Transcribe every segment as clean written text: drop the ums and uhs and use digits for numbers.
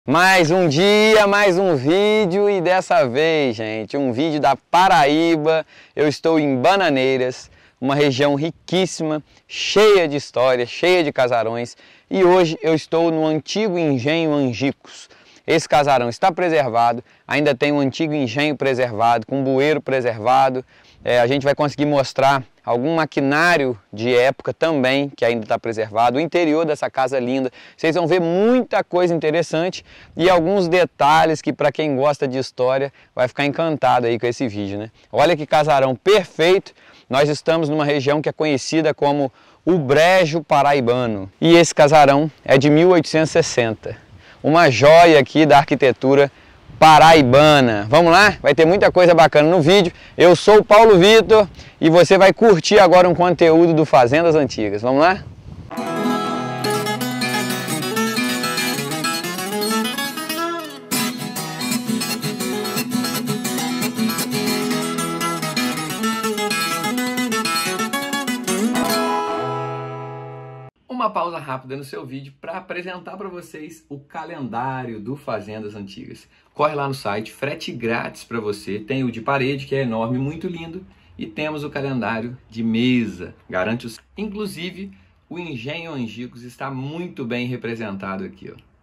Mais um dia, mais um vídeo e dessa vez, gente, um vídeo da Paraíba. Eu estou em Bananeiras, uma região riquíssima, cheia de histórias, cheia de casarões. E hoje eu estou no antigo engenho Angicos. Esse casarão está preservado, ainda tem um antigo engenho preservado, com bueiro preservado. A gente vai conseguir mostrar algum maquinário de época também, que ainda está preservado, o interior dessa casa linda. Vocês vão ver muita coisa interessante e alguns detalhes que, para quem gosta de história, vai ficar encantado aí com esse vídeo, né? Olha que casarão perfeito. Nós estamos numa região que é conhecida como o Brejo Paraibano. E esse casarão é de 1860. Uma joia aqui da arquitetura paraibana. Vamos lá? Vai ter muita coisa bacana no vídeo. Eu sou o Paulo Vitor e você vai curtir agora um conteúdo do Fazendas Antigas. Vamos lá? Uma pausa rápida no seu vídeo para apresentar para vocês o calendário do Fazendas Antigas. Corre lá no site, frete grátis para você. Tem o de parede, que é enorme, muito lindo. E temos o calendário de mesa. Garante-os. Inclusive, o engenho Angicos está muito bem representado aqui, ó.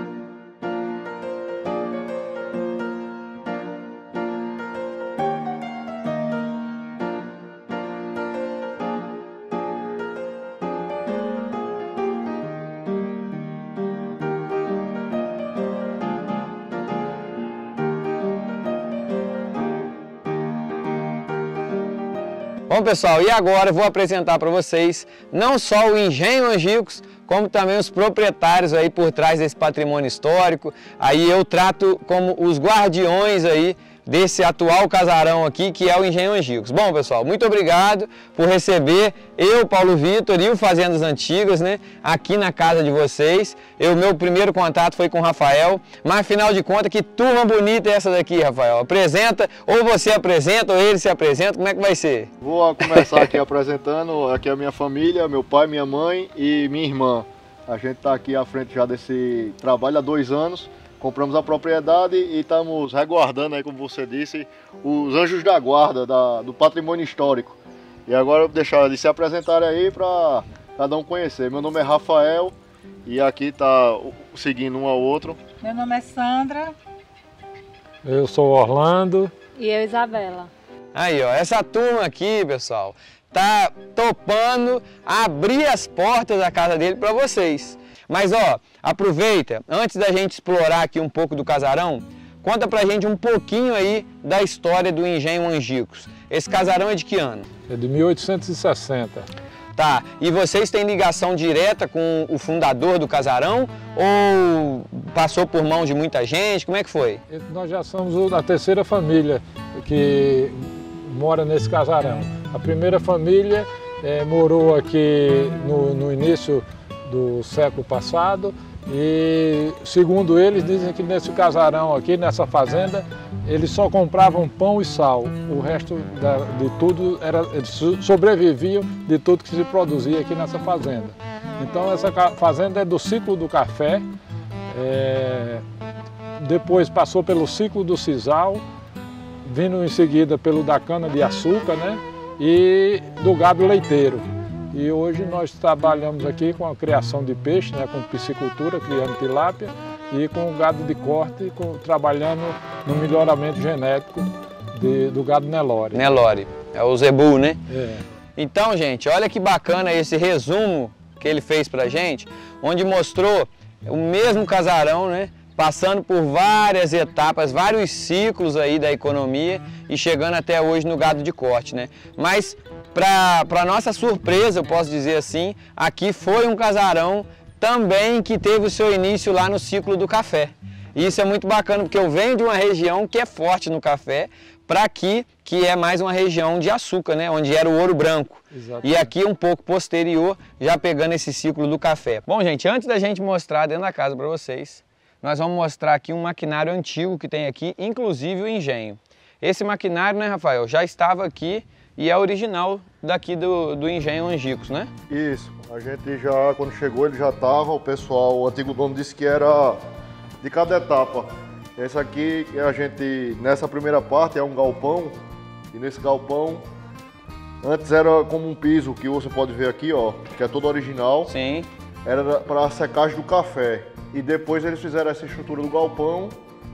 Bom, pessoal, e agora eu vou apresentar para vocês não só o engenho Angicos, como também os proprietários aí por trás desse patrimônio histórico. Aí eu trato como os guardiões aí desse atual casarão aqui, que é o engenho Angicos. Bom, pessoal, muito obrigado por receber eu, Paulo Vitor, e o Fazendas Antigas, né, aqui na casa de vocês. Meu primeiro contato foi com o Rafael, mas afinal de contas, que turma bonita é essa daqui, Rafael? Apresenta, ou você apresenta, ou ele se apresenta, como é que vai ser? Vou começar aqui apresentando, aqui a minha família, meu pai, minha mãe e minha irmã. A gente está aqui à frente já desse trabalho há 2 anos. Compramos a propriedade e estamos resguardando aí, como você disse, os anjos da guarda do patrimônio histórico. E agora eu vou deixar eles se apresentarem aí para cada um conhecer. Meu nome é Rafael e aqui está seguindo um ao outro. Meu nome é Sandra. Eu sou Orlando. E eu, Isabela. Aí, ó, essa turma aqui, pessoal, tá topando abrir as portas da casa dele para vocês. Mas ó, aproveita, antes da gente explorar aqui um pouco do casarão, conta pra gente um pouquinho aí da história do engenho Angicos. Esse casarão é de que ano? É de 1860. Tá, e vocês têm ligação direta com o fundador do casarão ou passou por mão de muita gente? Como é que foi? Nós já somos a terceira família que mora nesse casarão. A primeira família morou aqui no início do século passado e, segundo eles, dizem que nesse casarão aqui, nessa fazenda, eles só compravam pão e sal. O resto de tudo, eles sobreviviam de tudo que se produzia aqui nessa fazenda. Então essa fazenda é do ciclo do café, depois passou pelo ciclo do sisal, vindo em seguida pelo da cana-de-açúcar, né, e do gado leiteiro. E hoje nós trabalhamos aqui com a criação de peixe, né, com piscicultura, criando tilápia, e com o gado de corte, trabalhando no melhoramento genético do gado Nelore. Nelore, é o zebu, né? É. Então, gente, olha que bacana esse resumo que ele fez pra gente, onde mostrou o mesmo casarão, né, passando por várias etapas, vários ciclos aí da economia e chegando até hoje no gado de corte, né? Mas para nossa surpresa, eu posso dizer assim, aqui foi um casarão também que teve o seu início lá no ciclo do café. E isso é muito bacana, porque eu venho de uma região que é forte no café, para aqui, que é mais uma região de açúcar, né? Onde era o ouro branco. Exatamente. E aqui um pouco posterior, já pegando esse ciclo do café. Bom, gente, antes da gente mostrar dentro da casa para vocês, nós vamos mostrar aqui um maquinário antigo que tem aqui, inclusive o engenho. Esse maquinário, né, Rafael, já estava aqui e é original daqui do engenho Angicos, né? Isso, a gente já, quando chegou, ele já estava, o pessoal, o antigo dono disse que era de cada etapa. Esse aqui, a gente, nessa primeira parte, é um galpão. E nesse galpão, antes era como um piso, que você pode ver aqui, ó, que é todo original. Sim. Era para a secagem do café. E depois eles fizeram essa estrutura do galpão.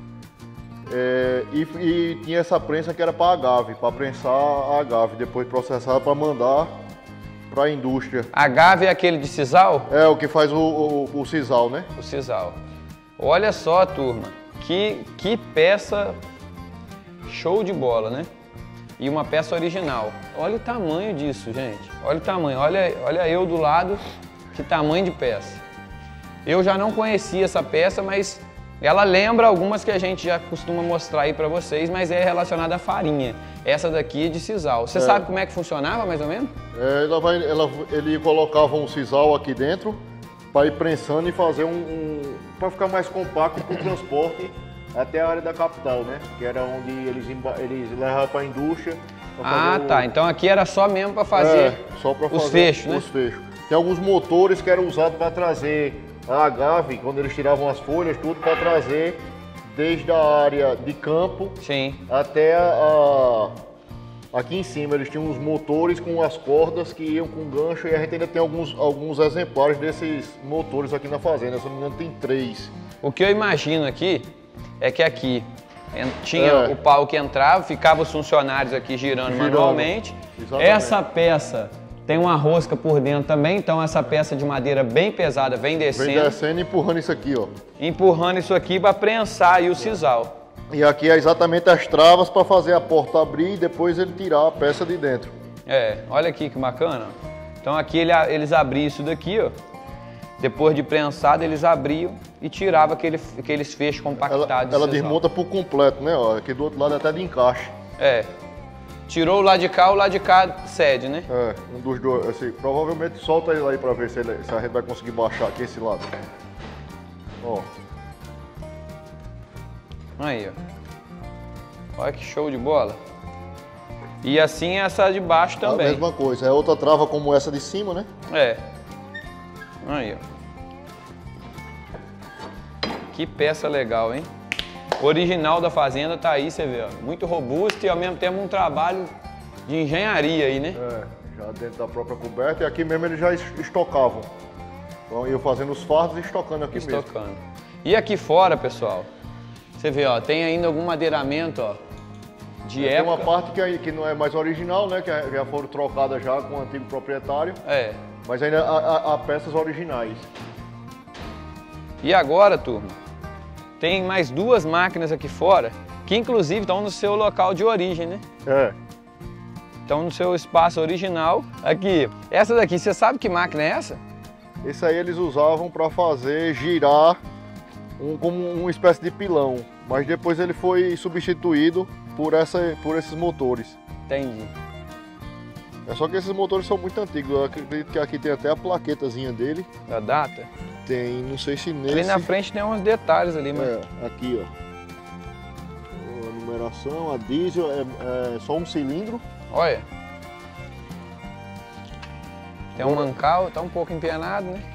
E tinha essa prensa que era para agave, para prensar a agave, depois processada para mandar para a indústria. Agave é aquele de sisal? É, o que faz o sisal, né? O sisal. Olha só, turma, que peça show de bola, né? E uma peça original. Olha o tamanho disso, gente. Olha o tamanho, olha eu do lado, que tamanho de peça. Eu já não conhecia essa peça, mas ela lembra algumas que a gente já costuma mostrar aí para vocês, mas é relacionada à farinha. Essa daqui é de sisal. Você sabe como é que funcionava, mais ou menos? Ele colocava um sisal aqui dentro para ir prensando e fazer para ficar mais compacto para o transporte até a área da capital, né? Que era onde eles levavam para a indústria. Tá. Então aqui era só mesmo para fazer, os fechos, né? Os fechos. Tem alguns motores que eram usados para trazer a agave, quando eles tiravam as folhas, tudo para trazer desde a área de campo. Sim. Até aqui em cima. Eles tinham uns motores com as cordas que iam com gancho, e a gente ainda tem alguns exemplares desses motores aqui na fazenda. Se não me engano, tem 3. O que eu imagino aqui é que aqui tinha o pau que entrava, ficava os funcionários aqui girando manualmente. Exatamente. Essa peça tem uma rosca por dentro também, então essa peça de madeira bem pesada vem descendo. Vem descendo e empurrando isso aqui, ó. Empurrando isso aqui para prensar aí o sisal. E aqui é exatamente as travas para fazer a porta abrir e depois ele tirar a peça de dentro. Olha aqui que bacana. Então aqui eles abriam isso daqui, ó. Depois de prensado, eles abriam e tiravam aqueles fechos compactados. Ela desmonta por completo, né? Ó, aqui do outro lado é até de encaixe. Tirou o lado de cá cede, né? Um dos dois. Assim, provavelmente solta ele aí pra ver se a gente vai conseguir baixar aqui esse lado. Ó. Aí, ó. Olha que show de bola. E assim essa de baixo também. A mesma coisa. É outra trava como essa de cima, né? Aí, ó. Que peça legal, hein? Original da fazenda tá aí, você vê, ó. Muito robusto e ao mesmo tempo um trabalho de engenharia aí, né? Já dentro da própria coberta, e aqui mesmo eles já estocavam. Então iam fazendo os fardos e estocando aqui mesmo. E aqui fora, pessoal, você vê, ó, tem ainda algum madeiramento, ó, de época. Tem uma parte que não é mais original, né? Que já foram trocadas já com o antigo proprietário. Mas ainda há peças originais. E agora, turma, tem mais 2 máquinas aqui fora, que inclusive estão no seu local de origem, né? Estão no seu espaço original. Aqui, essa daqui, você sabe que máquina é essa? Esse aí eles usavam para fazer girar como uma espécie de pilão, mas depois ele foi substituído por esses motores. Entendi. É só que esses motores são muito antigos, eu acredito que aqui tem até a plaquetazinha dele. Da data? Tem, não sei se nesse... Ali na frente tem uns detalhes ali, mas... Aqui, ó. A numeração, a diesel, é só um cilindro. Olha. Tem um mancal, tá um pouco empenado, né?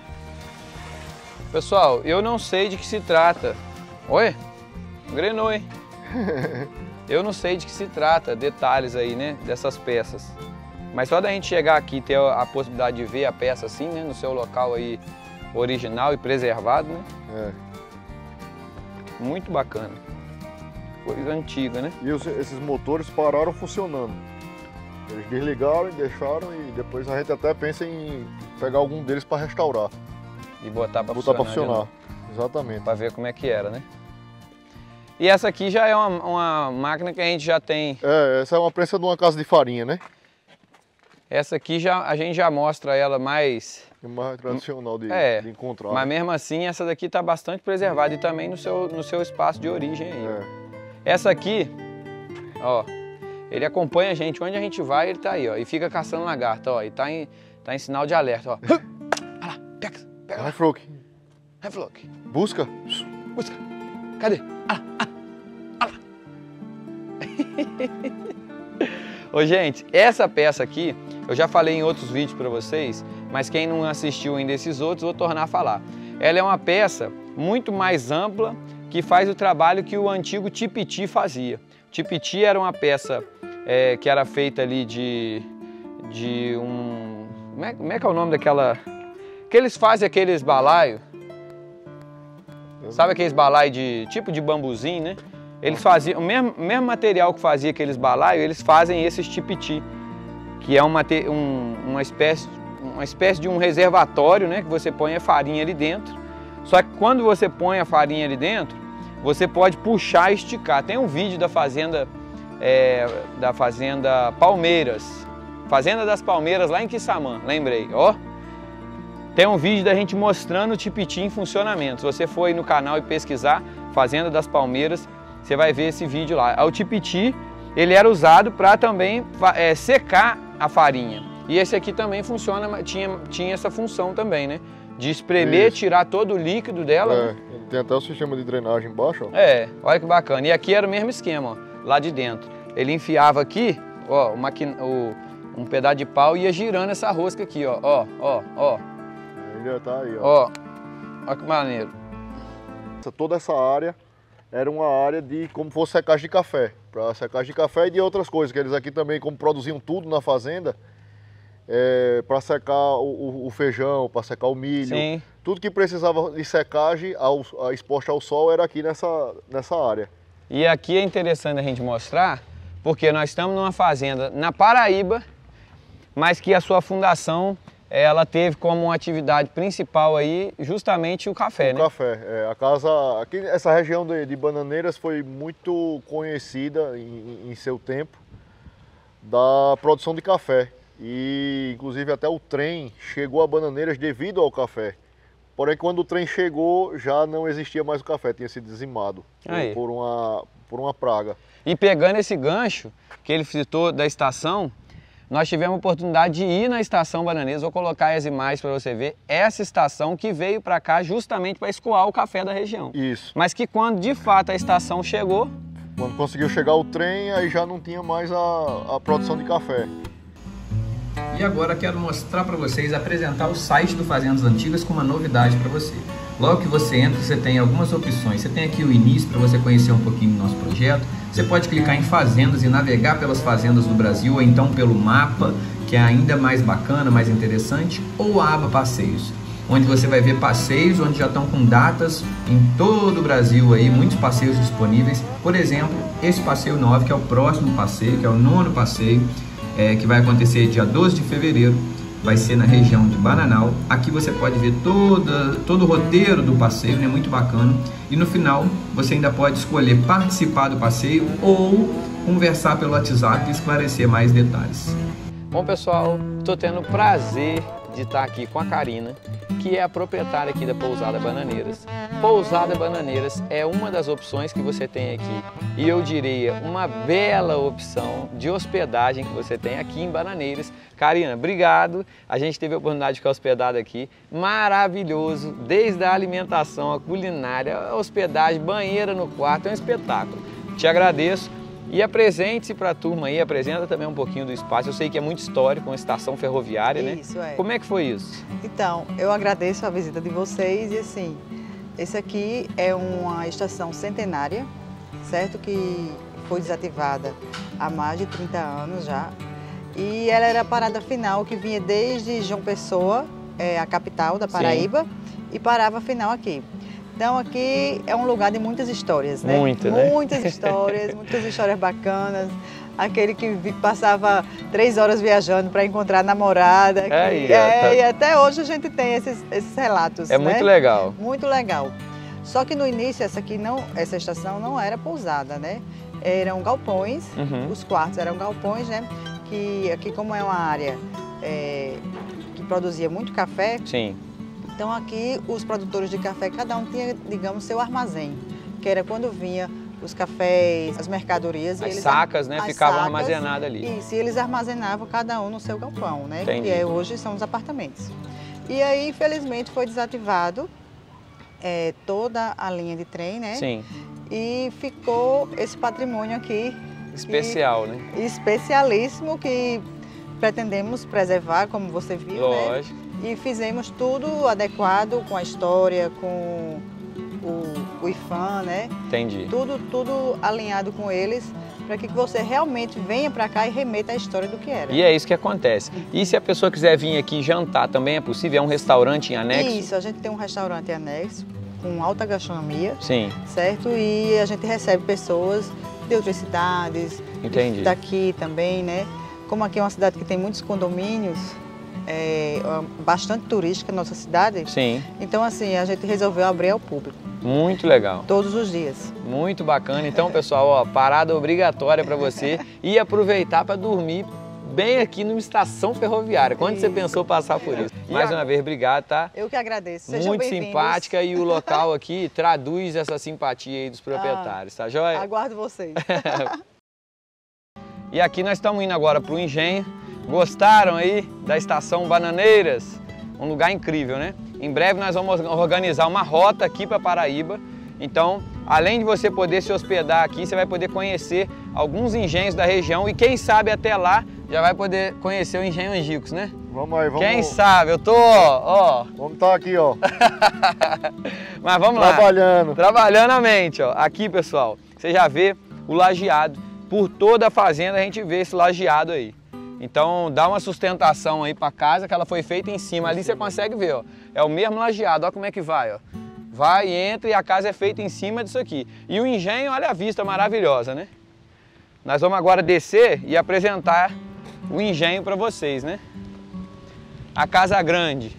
Pessoal, eu não sei de que se trata. Olha, engrenou, hein? Eu não sei de que se trata, detalhes aí, né, dessas peças. Mas só da gente chegar aqui e ter a possibilidade de ver a peça assim, né, no seu local aí original e preservado, né? Muito bacana. Coisa antiga, né? E esses motores pararam funcionando. Eles desligaram e deixaram, e depois a gente até pensa em pegar algum deles para restaurar. E botar para funcionar. Exatamente. Para ver como é que era, né? E essa aqui já é uma máquina que a gente já tem... essa é uma prensa de uma casa de farinha, né? Essa aqui a gente já mostra ela mais tradicional de encontrar. Mas mesmo assim, essa daqui está bastante preservada e também no seu espaço de origem aí. Essa aqui, ó, ele acompanha a gente, onde a gente vai, ele tá aí, ó, e fica caçando lagarta, ó, e tá em sinal de alerta, ó. Olha lá, pega. Vai, Flock. Busca. Cadê? Ô, gente, essa peça aqui, eu já falei em outros vídeos para vocês, mas quem não assistiu ainda esses outros, vou tornar a falar. Ela é uma peça muito mais ampla, que faz o trabalho que o antigo tipiti fazia. O tipiti era uma peça que era feita ali de um... Como é que é o nome daquela... Que eles fazem aqueles balaios? Sabe aqueles balaios de tipo de bambuzinho, né? Eles faziam o mesmo material que fazia aqueles balaios, eles fazem esses tipiti, que é uma espécie de um reservatório, né? Que você põe a farinha ali dentro. Só que quando você põe a farinha ali dentro, você pode puxar e esticar. Tem um vídeo da fazenda Palmeiras, Fazenda das Palmeiras lá em Quissamã, lembrei, ó. Tem um vídeo da gente mostrando o tipiti em funcionamento. Se você for aí no canal e pesquisar Fazenda das Palmeiras, você vai ver esse vídeo lá. O tipiti, ele era usado para também secar a farinha. E esse aqui também funciona, tinha essa função também, né? De espremer, tirar todo o líquido dela. Ele tem até o sistema de drenagem embaixo, ó. Olha que bacana. E aqui era o mesmo esquema, ó, lá de dentro. Ele enfiava aqui, ó, um pedaço de pau e ia girando essa rosca aqui, ó. Ele tá aí, ó. Olha que maneiro. Toda essa área era uma área de como fosse secagem de café. Para secagem de café e de outras coisas, que eles aqui também, como produziam tudo na fazenda, para secar o feijão, para secar o milho. Sim. Tudo que precisava de secagem, exposta ao sol, era aqui nessa área. E aqui é interessante a gente mostrar, porque nós estamos numa fazenda na Paraíba, mas que a sua fundação, ela teve como atividade principal aí justamente o café, né? O café. A casa, aqui, essa região de Bananeiras foi muito conhecida em seu tempo da produção de café. E inclusive até o trem chegou a Bananeiras devido ao café. Porém, quando o trem chegou, já não existia mais o café, tinha sido dizimado por uma praga. E pegando esse gancho que ele citou da estação, nós tivemos a oportunidade de ir na estação Bananeiras. Vou colocar as imagens para você ver. Essa estação que veio para cá justamente para escoar o café da região. Isso. Mas que quando de fato a estação chegou... Quando conseguiu chegar o trem, aí já não tinha mais a produção de café. E agora quero mostrar para vocês, apresentar o site do Fazendas Antigas com uma novidade para você. Logo que você entra, você tem algumas opções. Você tem aqui o início para você conhecer um pouquinho do nosso projeto. Você pode clicar em fazendas e navegar pelas fazendas do Brasil, ou então pelo mapa, que é ainda mais bacana, mais interessante, ou a aba passeios, onde você vai ver passeios onde já estão com datas em todo o Brasil aí, muitos passeios disponíveis. Por exemplo, esse passeio 9, que é o próximo passeio, que é o 9º passeio, que vai acontecer dia 12 de fevereiro, vai ser na região de Bananal. Aqui você pode ver todo o roteiro do passeio, né? Muito bacana. E no final você ainda pode escolher participar do passeio ou conversar pelo WhatsApp e esclarecer mais detalhes. Bom pessoal, estou tendo o prazer de estar aqui com a Karina, que é a proprietária aqui da Pousada Bananeiras. Pousada Bananeiras é uma das opções que você tem aqui e eu diria uma bela opção de hospedagem que você tem aqui em Bananeiras. Karina, obrigado. A gente teve a oportunidade de ficar hospedado aqui. Maravilhoso, desde a alimentação, a culinária, a hospedagem, banheira no quarto, é um espetáculo. Te agradeço. E apresente-se para a turma aí, apresenta também um pouquinho do espaço. Eu sei que é muito histórico, uma estação ferroviária, né? Isso, é. Como é que foi isso? Então, eu agradeço a visita de vocês e assim, esse aqui é uma estação centenária, certo? Que foi desativada há mais de 30 anos já. E ela era a parada final que vinha desde João Pessoa, a capital da Paraíba, e parava final aqui. Então aqui é um lugar de muitas histórias, né? Muitas histórias bacanas. Aquele que passava 3 horas viajando para encontrar a namorada. E até hoje a gente tem esses relatos, né? Muito legal. Muito legal. Só que no início essa estação não era pousada, né? Eram galpões, os quartos eram galpões, né? Que aqui como é uma área que produzia muito café. Sim. Então aqui os produtores de café, cada um tinha, digamos, seu armazém, que era quando vinha os cafés, as mercadorias. As sacas, né? Ficavam armazenadas ali. Isso, e eles armazenavam cada um no seu galpão, né? Entendi. Que hoje são os apartamentos. E aí, infelizmente, foi desativado toda a linha de trem, né? Sim. E ficou esse patrimônio aqui. Especial, né? Especialíssimo, que pretendemos preservar, como você viu, lógico, né? E fizemos tudo adequado com a história, com o IFAM, né? Entendi. Tudo alinhado com eles, para que você realmente venha para cá e remeta a história do que era. E é isso que acontece. E se a pessoa quiser vir aqui jantar, também é possível? É um restaurante em anexo? Isso, a gente tem um restaurante anexo, com alta gastronomia, Sim. certo? E a gente recebe pessoas de outras cidades, Entendi. daqui também, né? Como aqui é uma cidade que tem muitos condomínios, bastante turística, nossa cidade. Sim. Então, assim, a gente resolveu abrir ao público. Muito legal. Todos os dias. Muito bacana. Então, pessoal, ó, parada obrigatória para você e aproveitar para dormir bem aqui numa estação ferroviária. Quando você pensou passar por isso? Mais uma vez, obrigado, tá? Eu que agradeço. Sejam Muito bem-vindos. simpática e o local aqui traduz essa simpatia aí dos proprietários, tá joia? Aguardo vocês. E aqui nós estamos indo agora para o engenho. Gostaram aí da estação Bananeiras? Um lugar incrível, né? Em breve nós vamos organizar uma rota aqui para Paraíba. Então, além de você poder se hospedar aqui, você vai poder conhecer alguns engenhos da região e quem sabe até lá já vai poder conhecer o Engenho Angicos, né? Vamos aí, vamos. Quem sabe? Eu tô, ó. Vamos estar aqui, ó. Mas vamos lá. Trabalhando. Trabalhando a mente, ó. Aqui, pessoal, você já vê o lajeado. Por toda a fazenda a gente vê esse lajeado aí. Então dá uma sustentação aí para casa que ela foi feita em cima. Ali você consegue ver, ó. É o mesmo lajeado, ó como é que vai, ó. Vai, entra e a casa é feita em cima disso aqui. E o engenho, olha a vista maravilhosa, né? Nós vamos agora descer e apresentar o engenho para vocês, né? A Casa Grande,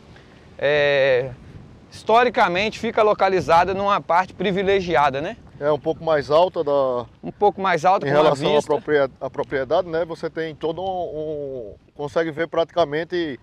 historicamente fica localizada numa parte privilegiada, né? É um pouco mais alta Um pouco mais alta em com uma relação vista. à propriedade, né? Você tem todo consegue ver praticamente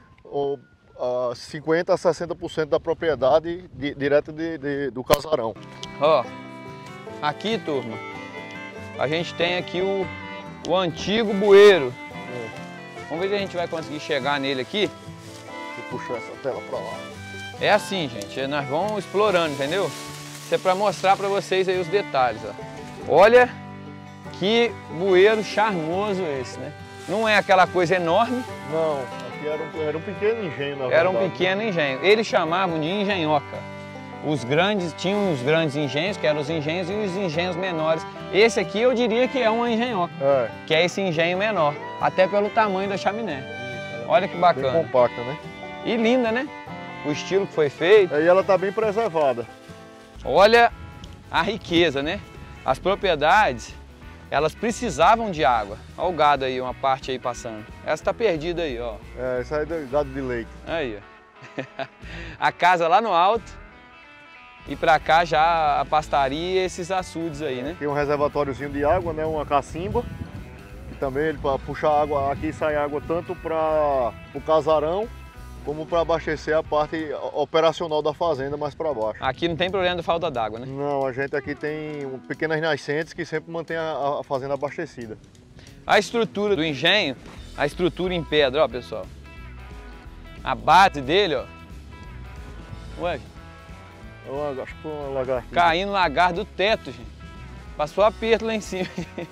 50% a 60% da propriedade direto do casarão. Ó, aqui, turma, a gente tem aqui o antigo bueiro. Vamos ver se a gente vai conseguir chegar nele aqui. Deixa eu puxar essa tela para lá. É assim, gente, nós vamos explorando, entendeu? Isso é para mostrar para vocês aí os detalhes, ó. Olha que bueiro charmoso esse, né? Não é aquela coisa enorme. Não, aqui era um pequeno engenho, na verdade. Era um pequeno engenho. Eles chamavam de engenhoca. Os grandes, tinham os grandes engenhos, que eram os engenhos, e os engenhos menores. Esse aqui eu diria que é uma engenhoca, que é esse engenho menor, até pelo tamanho da chaminé. Olha que bacana. Bem compacta, né? E linda, né? O estilo que foi feito. Aí ela está bem preservada. Olha a riqueza, né? As propriedades, elas precisavam de água. Olha o gado aí, uma parte aí passando. Essa está perdida aí, ó. Essa aí é do gado de leite. Aí, ó. A casa lá no alto. E pra cá já a pastaria e esses açudes aí, né? Tem um reservatóriozinho de água, né? Uma cacimba. E também ele para puxar água, aqui sai água tanto para o casarão, como para abastecer a parte operacional da fazenda mais para baixo. Aqui não tem problema de falta d'água, né? Não, a gente aqui tem pequenas nascentes que sempre mantém a fazenda abastecida. A estrutura do engenho, a estrutura em pedra, ó pessoal. A base dele, ó. Ué, Acho que foi uma lagartixa. caindo lagarto do teto, gente. Passou aperto lá em cima.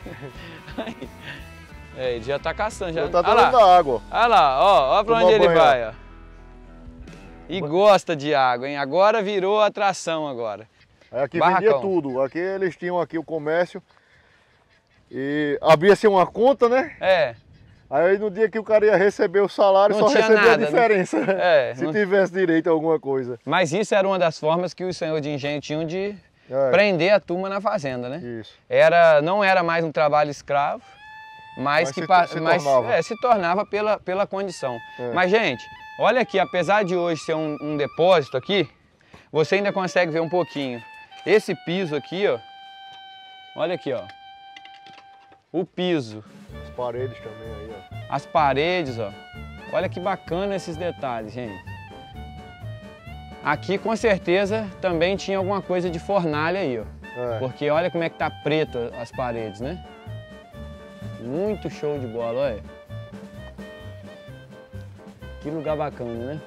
Ele já tá caçando. Já Tá dando da água. Olha lá, ó pra onde ele banho, vai, ó. E gosta de água, hein? Agora virou atração agora. Aí aqui Barracão. vendia tudo. Aqui eles tinham aqui o comércio e abria-se uma conta, né? Aí no dia que o cara ia receber o salário, Não só tinha recebia nada, a diferença. né? Se tivesse direito a alguma coisa. Mas isso era uma das formas que os senhores de engenho tinham de prender a turma na fazenda, né? Isso. Não era mais um trabalho escravo, mas se tornava pela condição. Mas, gente, olha aqui, apesar de hoje ser um depósito aqui, você ainda consegue ver um pouquinho. Esse piso aqui, ó, olha aqui, ó, o piso. As paredes também aí, ó. As paredes, ó, olha que bacana esses detalhes, gente. Aqui, com certeza, também tinha alguma coisa de fornalha aí, ó. Porque olha como é que tá preto as paredes, né? Muito show de bola, olha. Que lugar bacana, né?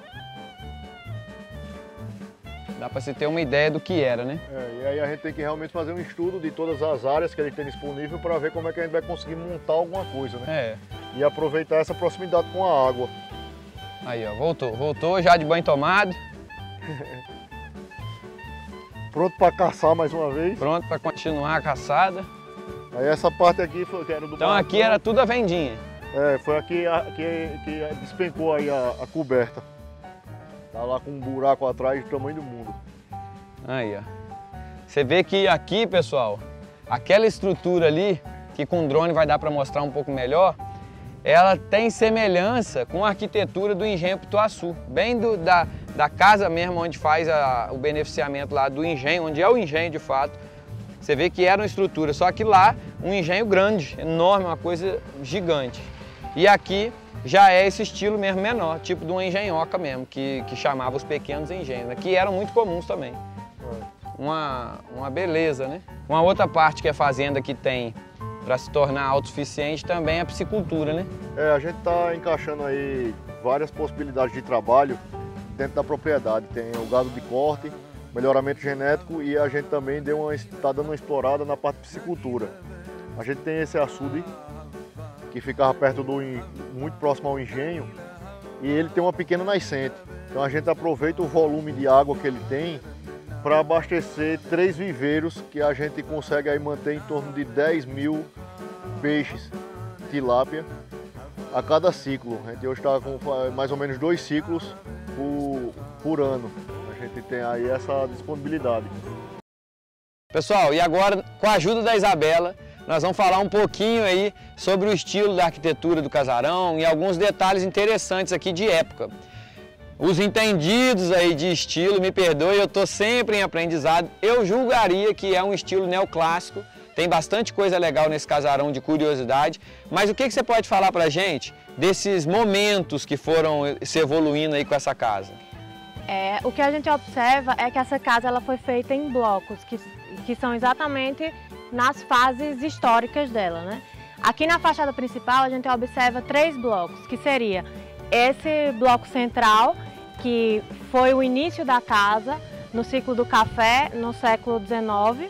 Dá para você ter uma ideia do que era, né? E aí a gente tem que realmente fazer um estudo de todas as áreas que a gente tem disponível para ver como é que a gente vai conseguir montar alguma coisa, né? E aproveitar essa proximidade com a água. Aí, ó, voltou já de banho tomado. Pronto para caçar mais uma vez. Pronto para continuar a caçada. Aí essa parte aqui foi que era do Então barracão. aqui era tudo a vendinha. Foi aqui que despencou aí a coberta. Tá lá com um buraco atrás do tamanho do mundo. Aí, ó. Você vê que aqui, pessoal, aquela estrutura ali, que com o drone vai dar para mostrar um pouco melhor, ela tem semelhança com a arquitetura do engenho Pituaçu, bem da casa mesmo onde faz o beneficiamento lá do engenho, onde é o engenho de fato. Você vê que era uma estrutura, só que lá um engenho grande, enorme, uma coisa gigante. E aqui já é esse estilo mesmo menor, tipo de uma engenhoca mesmo, que chamava os pequenos engenhos, né? Que eram muito comuns também. Uma beleza, né? Uma outra parte que a fazenda que tem para se tornar autossuficiente também é a piscicultura, né? A gente está encaixando aí várias possibilidades de trabalho dentro da propriedade. Tem o gado de corte, melhoramento genético e a gente também está dando uma explorada na parte de piscicultura. A gente tem esse açude que ficava perto muito próximo ao engenho e ele tem uma pequena nascente. Então a gente aproveita o volume de água que ele tem para abastecer 3 viveiros que a gente consegue aí manter em torno de 10 mil peixes tilápia a cada ciclo. A gente hoje está com mais ou menos 2 ciclos por ano. A gente tem aí essa disponibilidade. Pessoal, e agora, com a ajuda da Isabela, nós vamos falar um pouquinho aí sobre o estilo da arquitetura do casarão e alguns detalhes interessantes aqui de época. Os entendidos aí de estilo, me perdoe, eu estou sempre em aprendizado. Eu julgaria que é um estilo neoclássico, tem bastante coisa legal nesse casarão de curiosidade. Mas o que você pode falar pra gente desses momentos que foram se evoluindo aí com essa casa? O que a gente observa é que essa casa ela foi feita em blocos, que são exatamente nas fases históricas dela, né? Aqui na fachada principal a gente observa 3 blocos, que seria esse bloco central, que foi o início da casa, no ciclo do café, no século XIX,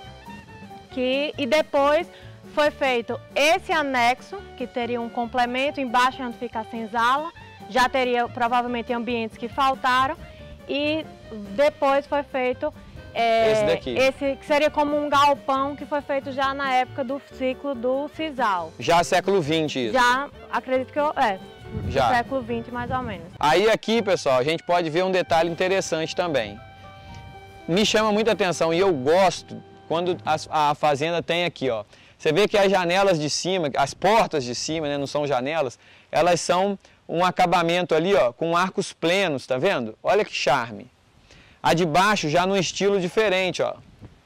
e depois foi feito esse anexo, que teria um complemento, embaixo onde fica a senzala, já teria provavelmente ambientes que faltaram, e depois foi feito esse daqui. Esse que seria como um galpão que foi feito já na época do ciclo do sisal. Já século XX isso? Já, acredito que já. Do século XX mais ou menos. Aí aqui, pessoal, a gente pode ver um detalhe interessante também. Me chama muita atenção e eu gosto quando a fazenda tem aqui, ó. Você vê que as janelas de cima, as portas de cima, né, não são janelas, elas são um acabamento ali, ó, com arcos plenos, tá vendo? Olha que charme. A de baixo já num estilo diferente, ó.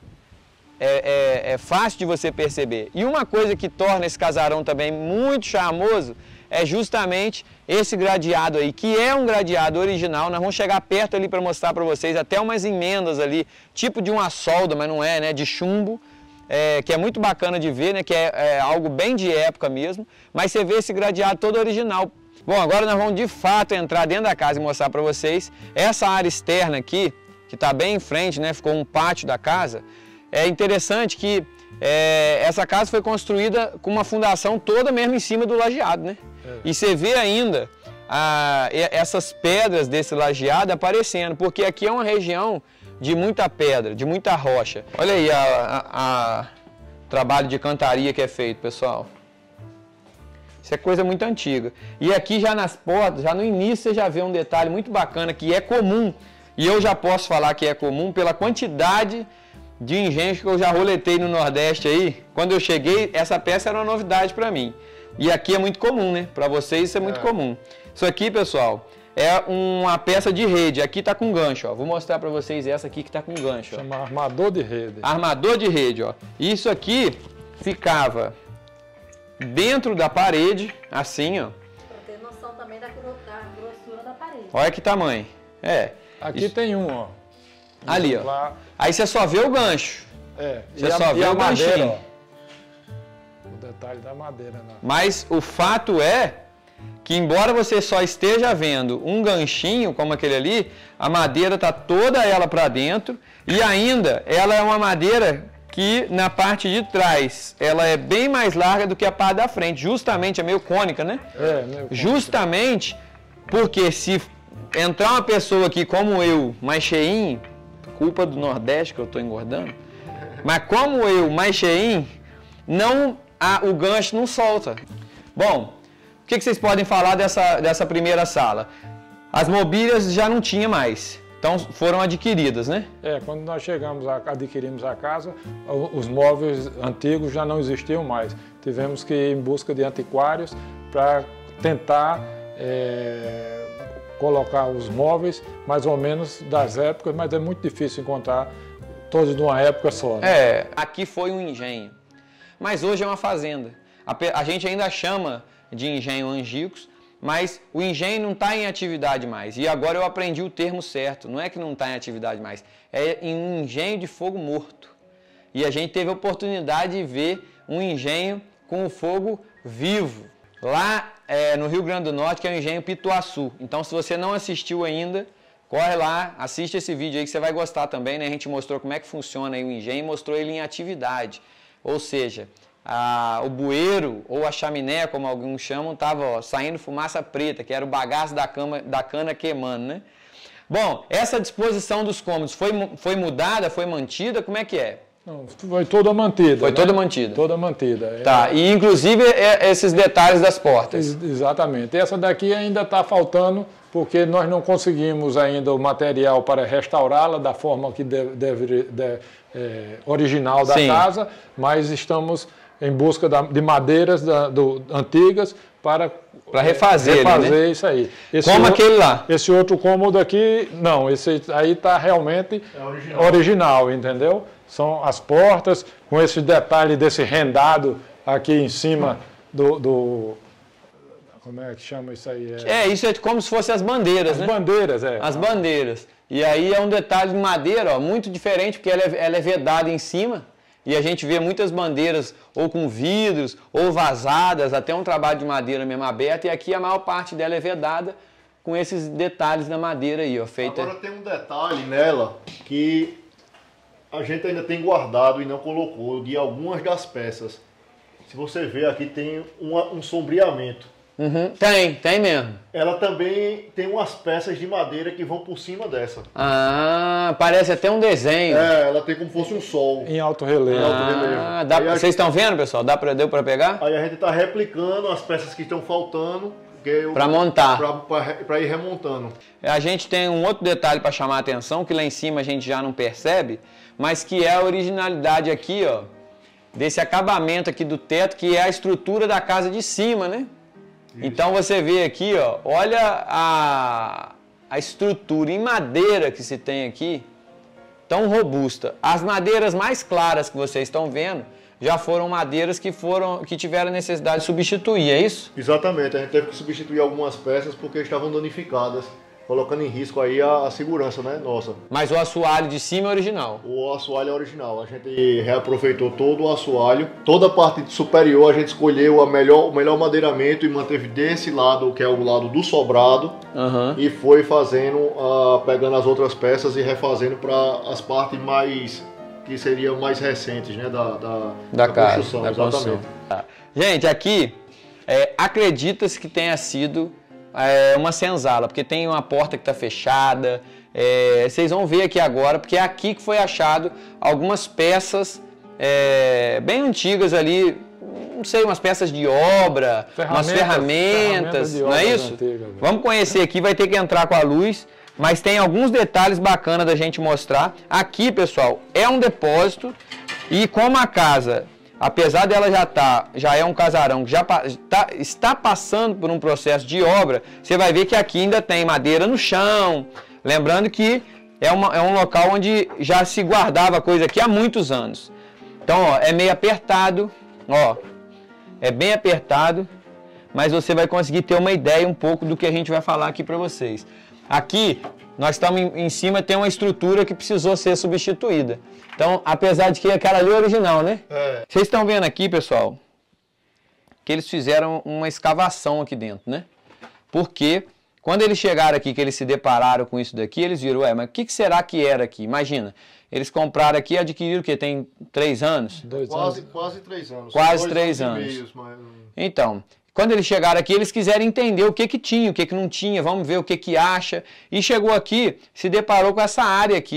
É fácil de você perceber. E uma coisa que torna esse casarão também muito charmoso é justamente esse gradeado aí, que é um gradeado original. Nós vamos chegar perto ali para mostrar para vocês até umas emendas ali, tipo de uma solda, mas não é, né, de chumbo, que é muito bacana de ver, né, que é algo bem de época mesmo, mas você vê esse gradeado todo original. Bom, agora nós vamos de fato entrar dentro da casa e mostrar para vocês essa área externa aqui, que está bem em frente, né, ficou um pátio da casa. É interessante que essa casa foi construída com uma fundação toda mesmo em cima do lajeado, né? E você vê ainda essas pedras desse lajeado aparecendo, porque aqui é uma região de muita pedra, de muita rocha. Olha aí o trabalho de cantaria que é feito, pessoal. Isso é coisa muito antiga. E aqui já nas portas, já no início você já vê um detalhe muito bacana que é comum. E eu já posso falar que é comum pela quantidade de engenhos que eu já roletei no Nordeste aí. Quando eu cheguei, essa peça era uma novidade para mim. E aqui é muito comum, né? Para vocês isso é muito comum. Isso aqui, pessoal, é uma peça de rede. Aqui tá com gancho, ó. Vou mostrar para vocês essa aqui que tá com gancho, ó. Chama armador de rede. Armador de rede, ó. Isso aqui ficava dentro da parede, assim, ó. Para ter noção também da grossura da parede. Olha que tamanho. Aqui tem um, ó. Ali, ó. Aí você só vê o gancho. Você só vê o ganchinho. O detalhe da madeira, né? Mas o fato é que, embora você só esteja vendo um ganchinho como aquele ali, a madeira tá toda ela para dentro e ainda ela é uma madeira que na parte de trás ela é bem mais larga do que a parte da frente. Justamente, é meio cônica, né? Meio cônica. Justamente porque se entrar uma pessoa aqui como eu, mais cheinho, culpa do Nordeste que eu estou engordando. Mas como eu, mais cheinho, o gancho não solta. Bom, o que vocês podem falar dessa primeira sala? As mobílias já não tinha mais, então foram adquiridas, né? Quando nós chegamos, adquirimos a casa, os móveis antigos já não existiam mais. Tivemos que ir em busca de antiquários para tentar colocar os móveis mais ou menos das épocas, mas é muito difícil encontrar todos de uma época só. Né? Aqui foi um engenho, mas hoje é uma fazenda. A gente ainda chama de engenho Angicos, mas o engenho não está em atividade mais. E agora eu aprendi o termo certo. Não é que não está em atividade mais, é em um engenho de fogo morto. E a gente teve a oportunidade de ver um engenho com o fogo vivo, lá no Rio Grande do Norte, que é o engenho Pituaçu. Então, se você não assistiu ainda, corre lá, assiste esse vídeo aí que você vai gostar também, né? A gente mostrou como é que funciona aí o engenho e mostrou ele em atividade. Ou seja, o bueiro ou a chaminé, como alguns chamam, estava saindo fumaça preta, que era o bagaço da cana queimando, né? Bom, essa disposição dos cômodos foi mudada, foi mantida, como é que é? Não, foi toda mantida. Foi, né? Toda mantida? Toda mantida. Tá, e inclusive esses detalhes das portas. Exatamente. Essa daqui ainda está faltando, porque nós não conseguimos ainda o material para restaurá-la da forma que original da Sim. casa, mas estamos em busca de madeiras antigas para refazer né? Isso aí. Como aquele lá. Esse outro cômodo aqui, não, esse aí está realmente original, entendeu? São as portas com esse detalhe desse rendado aqui em cima como é que chama isso aí? Isso é como se fossem as bandeiras, né? As bandeiras, As bandeiras. E aí é um detalhe de madeira, ó, muito diferente, porque ela é vedada em cima. E a gente vê muitas bandeiras ou com vidros, ou vazadas, até um trabalho de madeira mesmo aberto. E aqui a maior parte dela é vedada com esses detalhes da madeira aí, ó. Feita... Agora tem um detalhe nela que a gente ainda tem guardado e não colocou de algumas das peças. Se você ver aqui tem um sombreamento. Uhum. Tem mesmo. Ela também tem umas peças de madeira que vão por cima dessa. Parece até um desenho. Ela tem como se fosse um sol. Em alto relevo. Vocês estão vendo, pessoal? Deu para pegar? Aí a gente está replicando as peças que estão faltando. Para montar. Para ir remontando. A gente tem um outro detalhe para chamar a atenção, que lá em cima a gente já não percebe, mas que é a originalidade aqui, ó, desse acabamento aqui do teto, que é a estrutura da casa de cima, né? Isso. Então você vê aqui, ó, olha a estrutura em madeira que se tem aqui, tão robusta. As madeiras mais claras que vocês estão vendo já foram madeiras que tiveram necessidade de substituir, é isso? Exatamente, a gente teve que substituir algumas peças porque estavam danificadas, colocando em risco aí a segurança, né, nossa. Mas o assoalho de cima é original? O assoalho é original, a gente reaproveitou todo o assoalho, toda a parte superior a gente escolheu o melhor madeiramento e manteve desse lado, que é o lado do sobrado, e foi fazendo, pegando as outras peças e refazendo para as partes que seriam mais recentes, né, da construção. Da construção. Exatamente. Gente, aqui acredita-se que tenha sido uma senzala, porque tem uma porta que está fechada. Vocês vão ver aqui agora, porque é aqui que foi achado algumas peças bem antigas ali, não sei, umas peças de obra, umas ferramentas, não é isso? Antigas, vamos conhecer aqui, vai ter que entrar com a luz, mas tem alguns detalhes bacanas da gente mostrar. Aqui, pessoal, é um depósito e como a casa, apesar dela já é um casarão que está passando por um processo de obra, você vai ver que aqui ainda tem madeira no chão. Lembrando que é um local onde já se guardava coisa aqui há muitos anos. Então, ó, é meio apertado, ó, é bem apertado, mas você vai conseguir ter uma ideia um pouco do que a gente vai falar aqui para vocês. Aqui, nós estamos em cima, tem uma estrutura que precisou ser substituída. Então, apesar de que aquela ali é original, né? Vocês estão vendo aqui, pessoal, que eles fizeram uma escavação aqui dentro, né? Porque quando eles chegaram aqui, que eles se depararam com isso daqui, eles viram, mas o que será que era aqui? Imagina, eles compraram aqui e adquiriram o quê? Tem 3 anos? Quase 3 anos. Quase 3 anos. Então, quando eles chegaram aqui, eles quiseram entender o que tinha, o que não tinha, vamos ver o que acha. E chegou aqui, se deparou com essa área aqui,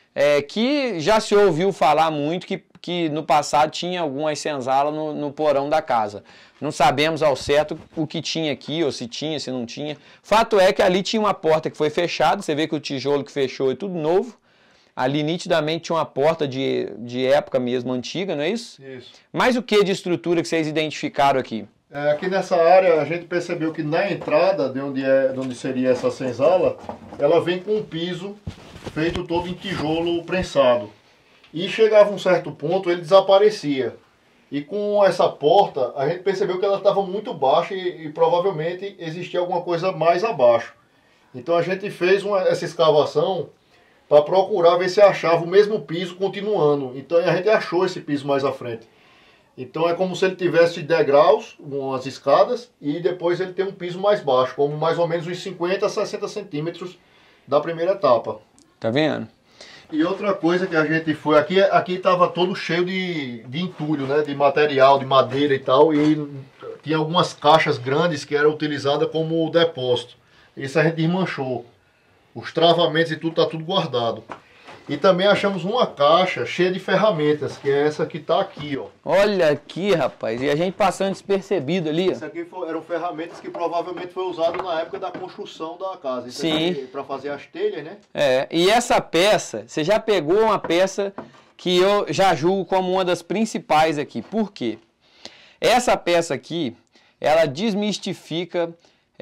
que já se ouviu falar muito que no passado tinha algumas senzalas no porão da casa. Não sabemos ao certo o que tinha aqui, ou se tinha, se não tinha. Fato é que ali tinha uma porta que foi fechada, você vê que o tijolo que fechou é tudo novo. Ali nitidamente tinha uma porta de época mesmo, antiga, não é isso? Isso. Mas o que de estrutura que vocês identificaram aqui? Aqui nessa área a gente percebeu que na entrada de onde seria essa senzala, ela vem com um piso feito todo em tijolo prensado. E chegava a um certo ponto, ele desaparecia. E com essa porta, a gente percebeu que ela estava muito baixa e provavelmente existia alguma coisa mais abaixo. Então a gente fez essa escavação para procurar ver se achava o mesmo piso continuando. Então a gente achou esse piso mais à frente. Então é como se ele tivesse degraus, umas escadas, e depois ele tem um piso mais baixo, como mais ou menos uns 50 a 60 centímetros da primeira etapa. Tá vendo? E outra coisa que a gente foi, aqui estava todo cheio de entulho, né, de material, de madeira e tal, e tinha algumas caixas grandes que eram utilizadas como depósito. Isso a gente desmanchou. Os travamentos e tudo está tudo guardado. E também achamos uma caixa cheia de ferramentas, que é essa que está aqui, ó. Olha aqui, rapaz, e a gente passando despercebido ali. Isso aqui eram ferramentas que provavelmente foi usado na época da construção da casa. Isso Sim. Para fazer as telhas, né? E essa peça, você já pegou uma peça que eu já julgo como uma das principais aqui. Por quê? Essa peça aqui, ela desmistifica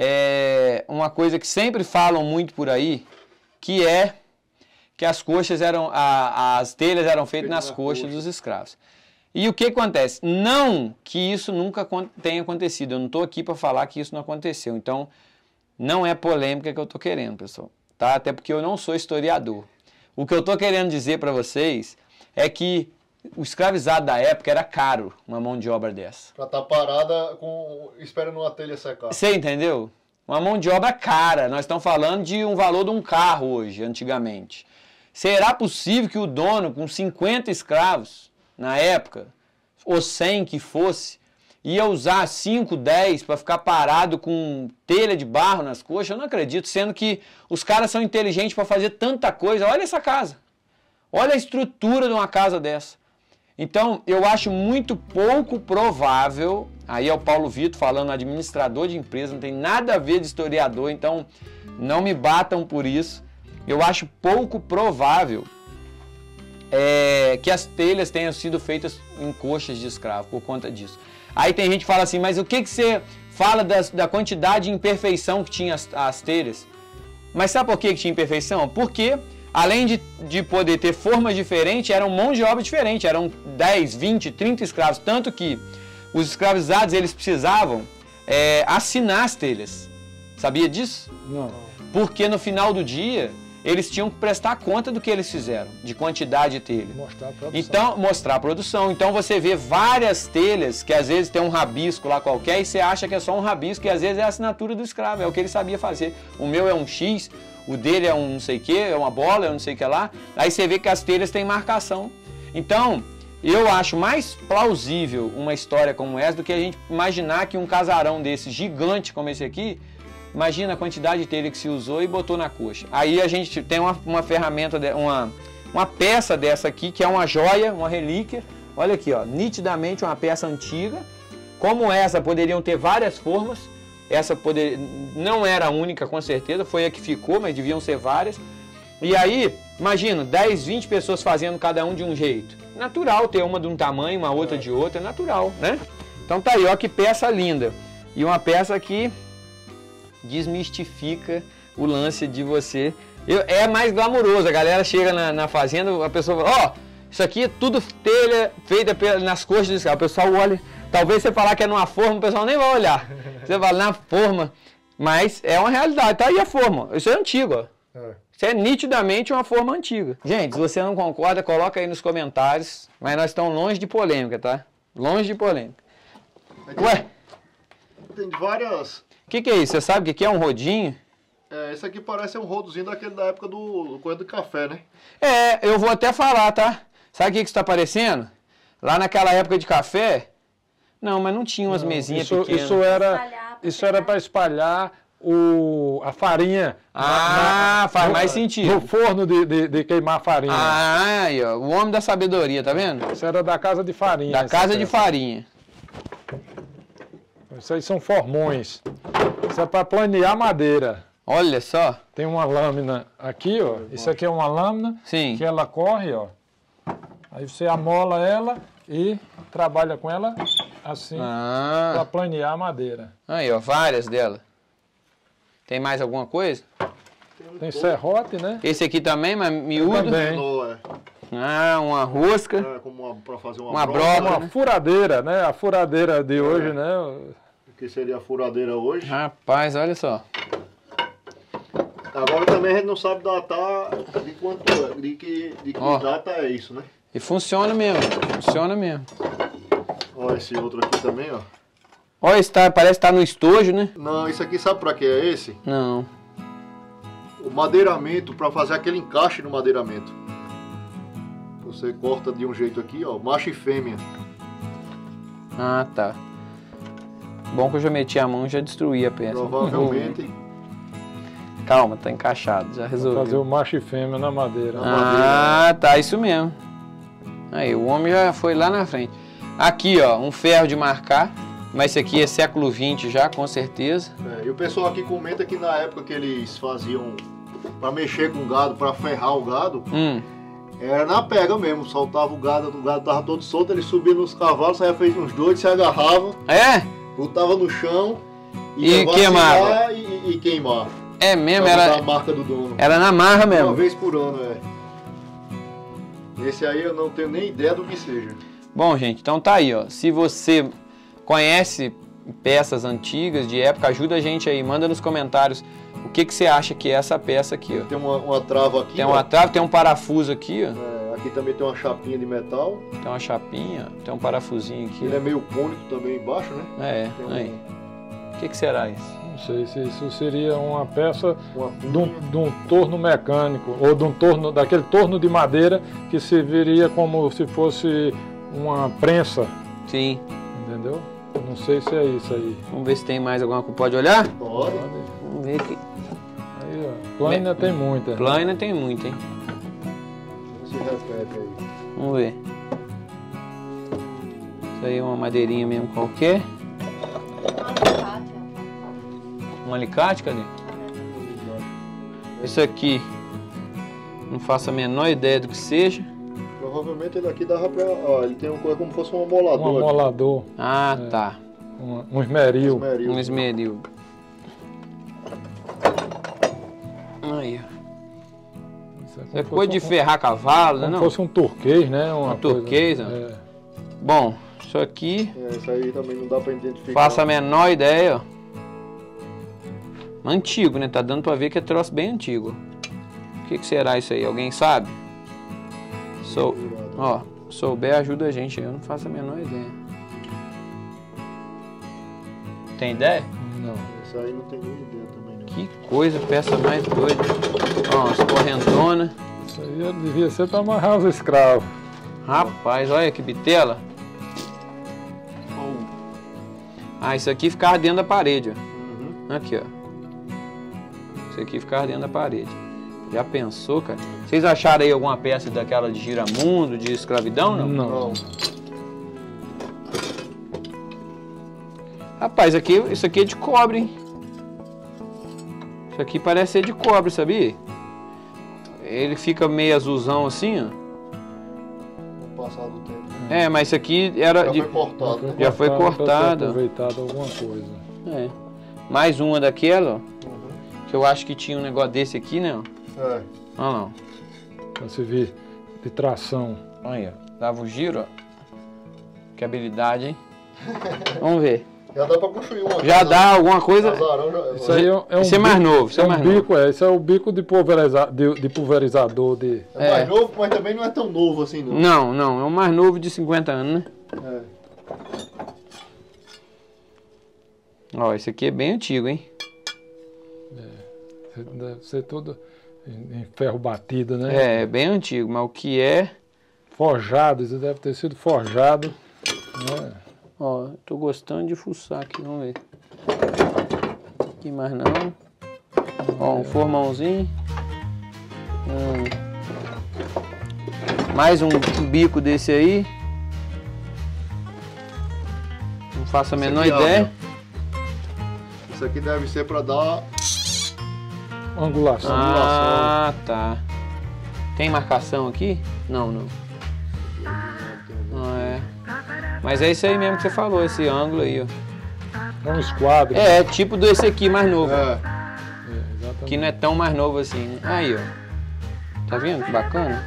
uma coisa que sempre falam muito por aí, que é que as coxas as telhas eram feitas nas coxas dos escravos. E o que acontece? Não que isso nunca tenha acontecido. Eu não estou aqui para falar que isso não aconteceu. Então, não é polêmica que eu estou querendo, pessoal. Tá? Até porque eu não sou historiador. O que eu estou querendo dizer para vocês é que o escravizado da época era caro, uma mão de obra dessa. Para estar parada esperando uma telha secar. Você entendeu? Uma mão de obra cara. Nós estamos falando de um valor de um carro hoje, antigamente. Será possível que o dono, com 50 escravos na época, ou 100 que fosse, ia usar 5, 10 para ficar parado com telha de barro nas coxas? Eu não acredito, sendo que os caras são inteligentes para fazer tanta coisa. Olha essa casa. Olha a estrutura de uma casa dessa. Então, eu acho muito pouco provável, aí é o Paulo Vitor falando, administrador de empresa, não tem nada a ver de historiador, então não me batam por isso. Eu acho pouco provável que as telhas tenham sido feitas em coxas de escravo por conta disso. Aí tem gente que fala assim, mas o que você fala da quantidade de imperfeição que tinha as telhas? Mas sabe por que tinha imperfeição? Porque, além de poder ter formas diferentes, eram mão de obra diferente, eram 10, 20, 30 escravos. Tanto que os escravizados eles precisavam assinar as telhas. Sabia disso? Não. Porque no final do dia, eles tinham que prestar conta do que eles fizeram, de quantidade de telha. Mostrar a produção. Então, mostrar a produção. Então você vê várias telhas que às vezes tem um rabisco lá qualquer e você acha que é só um rabisco e às vezes é a assinatura do escravo, é o que ele sabia fazer. O meu é um X, o dele é um não sei o que, é uma bola, é um não sei o que lá. Aí você vê que as telhas têm marcação. Então, eu acho mais plausível uma história como essa do que a gente imaginar que um casarão desse gigante como esse aqui, imagina a quantidade de telha que se usou e botou na coxa. Aí a gente tem uma ferramenta, uma peça dessa aqui, que é uma joia, uma relíquia. Olha aqui, ó, nitidamente uma peça antiga. Como essa, poderiam ter várias formas. Essa não era a única, com certeza, foi a que ficou, mas deviam ser várias. E aí, imagina, 10, 20 pessoas fazendo cada um de um jeito. Natural ter uma de um tamanho, uma outra de outro, é natural, né? Então tá aí, ó, que peça linda. E uma peça que desmistifica o lance de você. É mais glamuroso, a galera chega na fazenda, a pessoa fala, ó, isso aqui é tudo telha feita nas coxas do escravo. O pessoal olha, talvez você falar que é numa forma, o pessoal nem vai olhar. Você fala, na forma, mas é uma realidade, tá aí a forma. Isso é antigo, ó. Isso é nitidamente uma forma antiga. Gente, se você não concorda, coloca aí nos comentários, mas nós estamos longe de polêmica, tá? Longe de polêmica. Ué? Tem várias... O que é isso? Você sabe o que é um rodinho? Esse aqui parece um rodozinho daquele da época do coisa do café, né? Eu vou até falar, tá? Sabe o que isso está parecendo? Lá naquela época de café, não, mas não tinha umas mesinhas pequenas. Isso era para espalhar a farinha. Faz mais sentido. No forno de queimar a farinha. Aí, ó, o homem da sabedoria, tá vendo? Isso era da casa de farinha. Da casa de farinha. Isso aí são formões. Isso é para planear madeira. Olha só. Tem uma lâmina aqui, ó. Isso aqui é uma lâmina. Sim. Que ela corre, ó. Aí você amola ela e trabalha com ela assim para planear a madeira. Aí, ó, várias delas. Tem mais alguma coisa? Tem serrote, né? Esse aqui também, mas miúdo? Também. Uma rosca. Para fazer uma broca. broca. Uma furadeira, né? A furadeira de hoje, né? O que seria a furadeira hoje. Rapaz, olha só. Agora também a gente não sabe datar de quanto de que data é isso, né? E funciona mesmo, funciona mesmo. Olha esse outro aqui também, ó. Olha, parece que tá no estojo, né? Não, isso aqui sabe pra que é esse? Não. O madeiramento, pra fazer aquele encaixe no madeiramento. Você corta de um jeito aqui, ó, macho e fêmea. Ah, tá. Bom que eu já meti a mão e já destruí a peça. Provavelmente. Calma, tá encaixado, já resolveu. Fazer o macho e fêmea na madeira. Tá, isso mesmo. Aí, o homem já foi lá na frente. Aqui, ó, um ferro de marcar. Mas esse aqui é século XX já, com certeza. E o pessoal aqui comenta que na época que eles faziam para mexer com o gado, para ferrar o gado, era na pega mesmo. Soltava o gado tava todo solto, ele subia nos cavalos, saia feito uns doidos, se agarrava, botava no chão e queimava. E queimar. É mesmo, era a marca do dono. Era na marra mesmo. Uma vez por ano, Esse aí eu não tenho nem ideia do que seja. Bom, gente, então tá aí, ó. Se você conhece peças antigas de época, ajuda a gente aí, manda nos comentários o que você acha que é essa peça aqui, ó. Tem uma trava aqui. Tem uma trava, tem um parafuso aqui, ó. Aqui também tem uma chapinha de metal. Tem uma chapinha, tem um parafusinho aqui. Ele é meio cônico também embaixo, né? Aí. O que será isso? Não sei se isso seria uma peça de um torno mecânico ou de um torno, daquele torno de madeira que serviria como se fosse uma prensa. Sim. Entendeu? Não sei se é isso aí. Vamos ver se tem mais alguma coisa. Pode olhar? Pode. Vamos ver aqui. Aí, ó. Plânia tem muita. Plânia tem muita, hein? Se repete aí. Vamos ver. Isso aí é uma madeirinha mesmo qualquer. Um alicate, cadê? Isso aqui, não faço a menor ideia do que seja. Provavelmente ele aqui dava pra... Ó, ele tem uma coisa como se fosse um amolador. Um amolador. Tá. Um esmeril. Um esmeril. Aí, ó. Isso é coisa de ferrar cavalo, né? Como não? fosse um turquês, né? Um turquês, ó. Bom, isso aqui... isso aí também não dá pra identificar. Faço a menor ideia, ó. Antigo, né? Tá dando pra ver que é troço bem antigo. O que será isso aí? Alguém sabe? Souber, ajuda a gente. Eu não faço a menor ideia. Tem ideia? Não. Isso aí não tem nenhuma ideia também, não. Que coisa, peça mais doida. Ó, umas correntonas. Isso aí devia ser pra amarrar os escravos. Rapaz, olha que bitela. Isso aqui ficava dentro da parede, ó. Aqui, ó. Isso aqui ficava dentro da parede. Já pensou, cara? Vocês acharam aí alguma peça daquela de giramundo, de escravidão, não? Não. Rapaz, isso aqui é de cobre, hein? Isso aqui parece ser de cobre, sabia? Ele fica meio azulzão assim, ó. No passar do tempo. Mas isso aqui era Já de... foi cortado, né? Já foi cortado. Aproveitado alguma coisa. Mais uma daquela, ó. Que eu acho que tinha um negócio desse aqui, né? É. Olha lá. Pra servir de tração. Olha, dava o giro, ó. Que habilidade, hein? Vamos ver. Já dá pra construir uma. Já dá alguma coisa. Isso aí Esse é mais novo. Isso é um bico, esse é o bico de pulverizador de... É mais novo, mas também não é tão novo assim, não. Não, é o mais novo de 50 anos, né? Ó, esse aqui é bem antigo, hein? Deve ser tudo em ferro batido, né? É bem antigo, mas o que é... Forjado, isso deve ter sido forjado. Né? Ó, tô gostando de fuçar aqui, vamos ver. Aqui mais não. Ó, um formãozinho. Mais um bico desse aí. Não faço a menor ideia. Isso aqui deve ser para dar Angulação. Ah, tá. Tem marcação aqui? Não, não. Não é. Mas é isso aí mesmo que você falou, esse ângulo aí, ó. É um esquadro. É, tipo desse aqui mais novo. Exatamente. Que não é tão mais novo assim, né? Aí, ó. Tá vendo que bacana?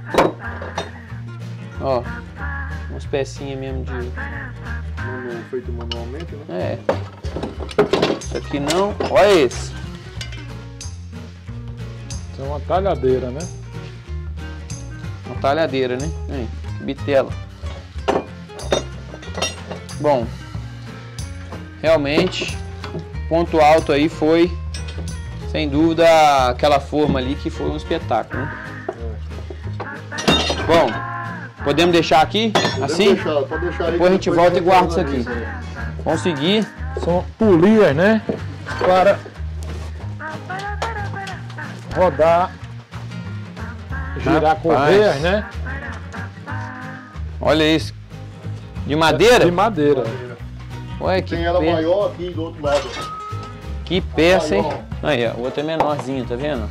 Ó. Umas pecinhas mesmo de... feito manualmente, né? É. Isso aqui não. Olha esse. Isso é uma talhadeira, né? Uma talhadeira, né? Aí, que bitela. Bom, realmente, o ponto alto aí foi, sem dúvida, aquela forma ali que foi um espetáculo, né? Bom, podemos deixar aqui, assim? Pode deixar aí. Depois a gente volta e guarda isso aqui. Conseguir. São polias, né? Para rodar, girar correias, né? Olha isso. De madeira? De madeira. Olha que Tem ela peça. maior aqui do outro lado. Que peça, hein? Maior. Aí, ó, o outro é menorzinho, tá vendo?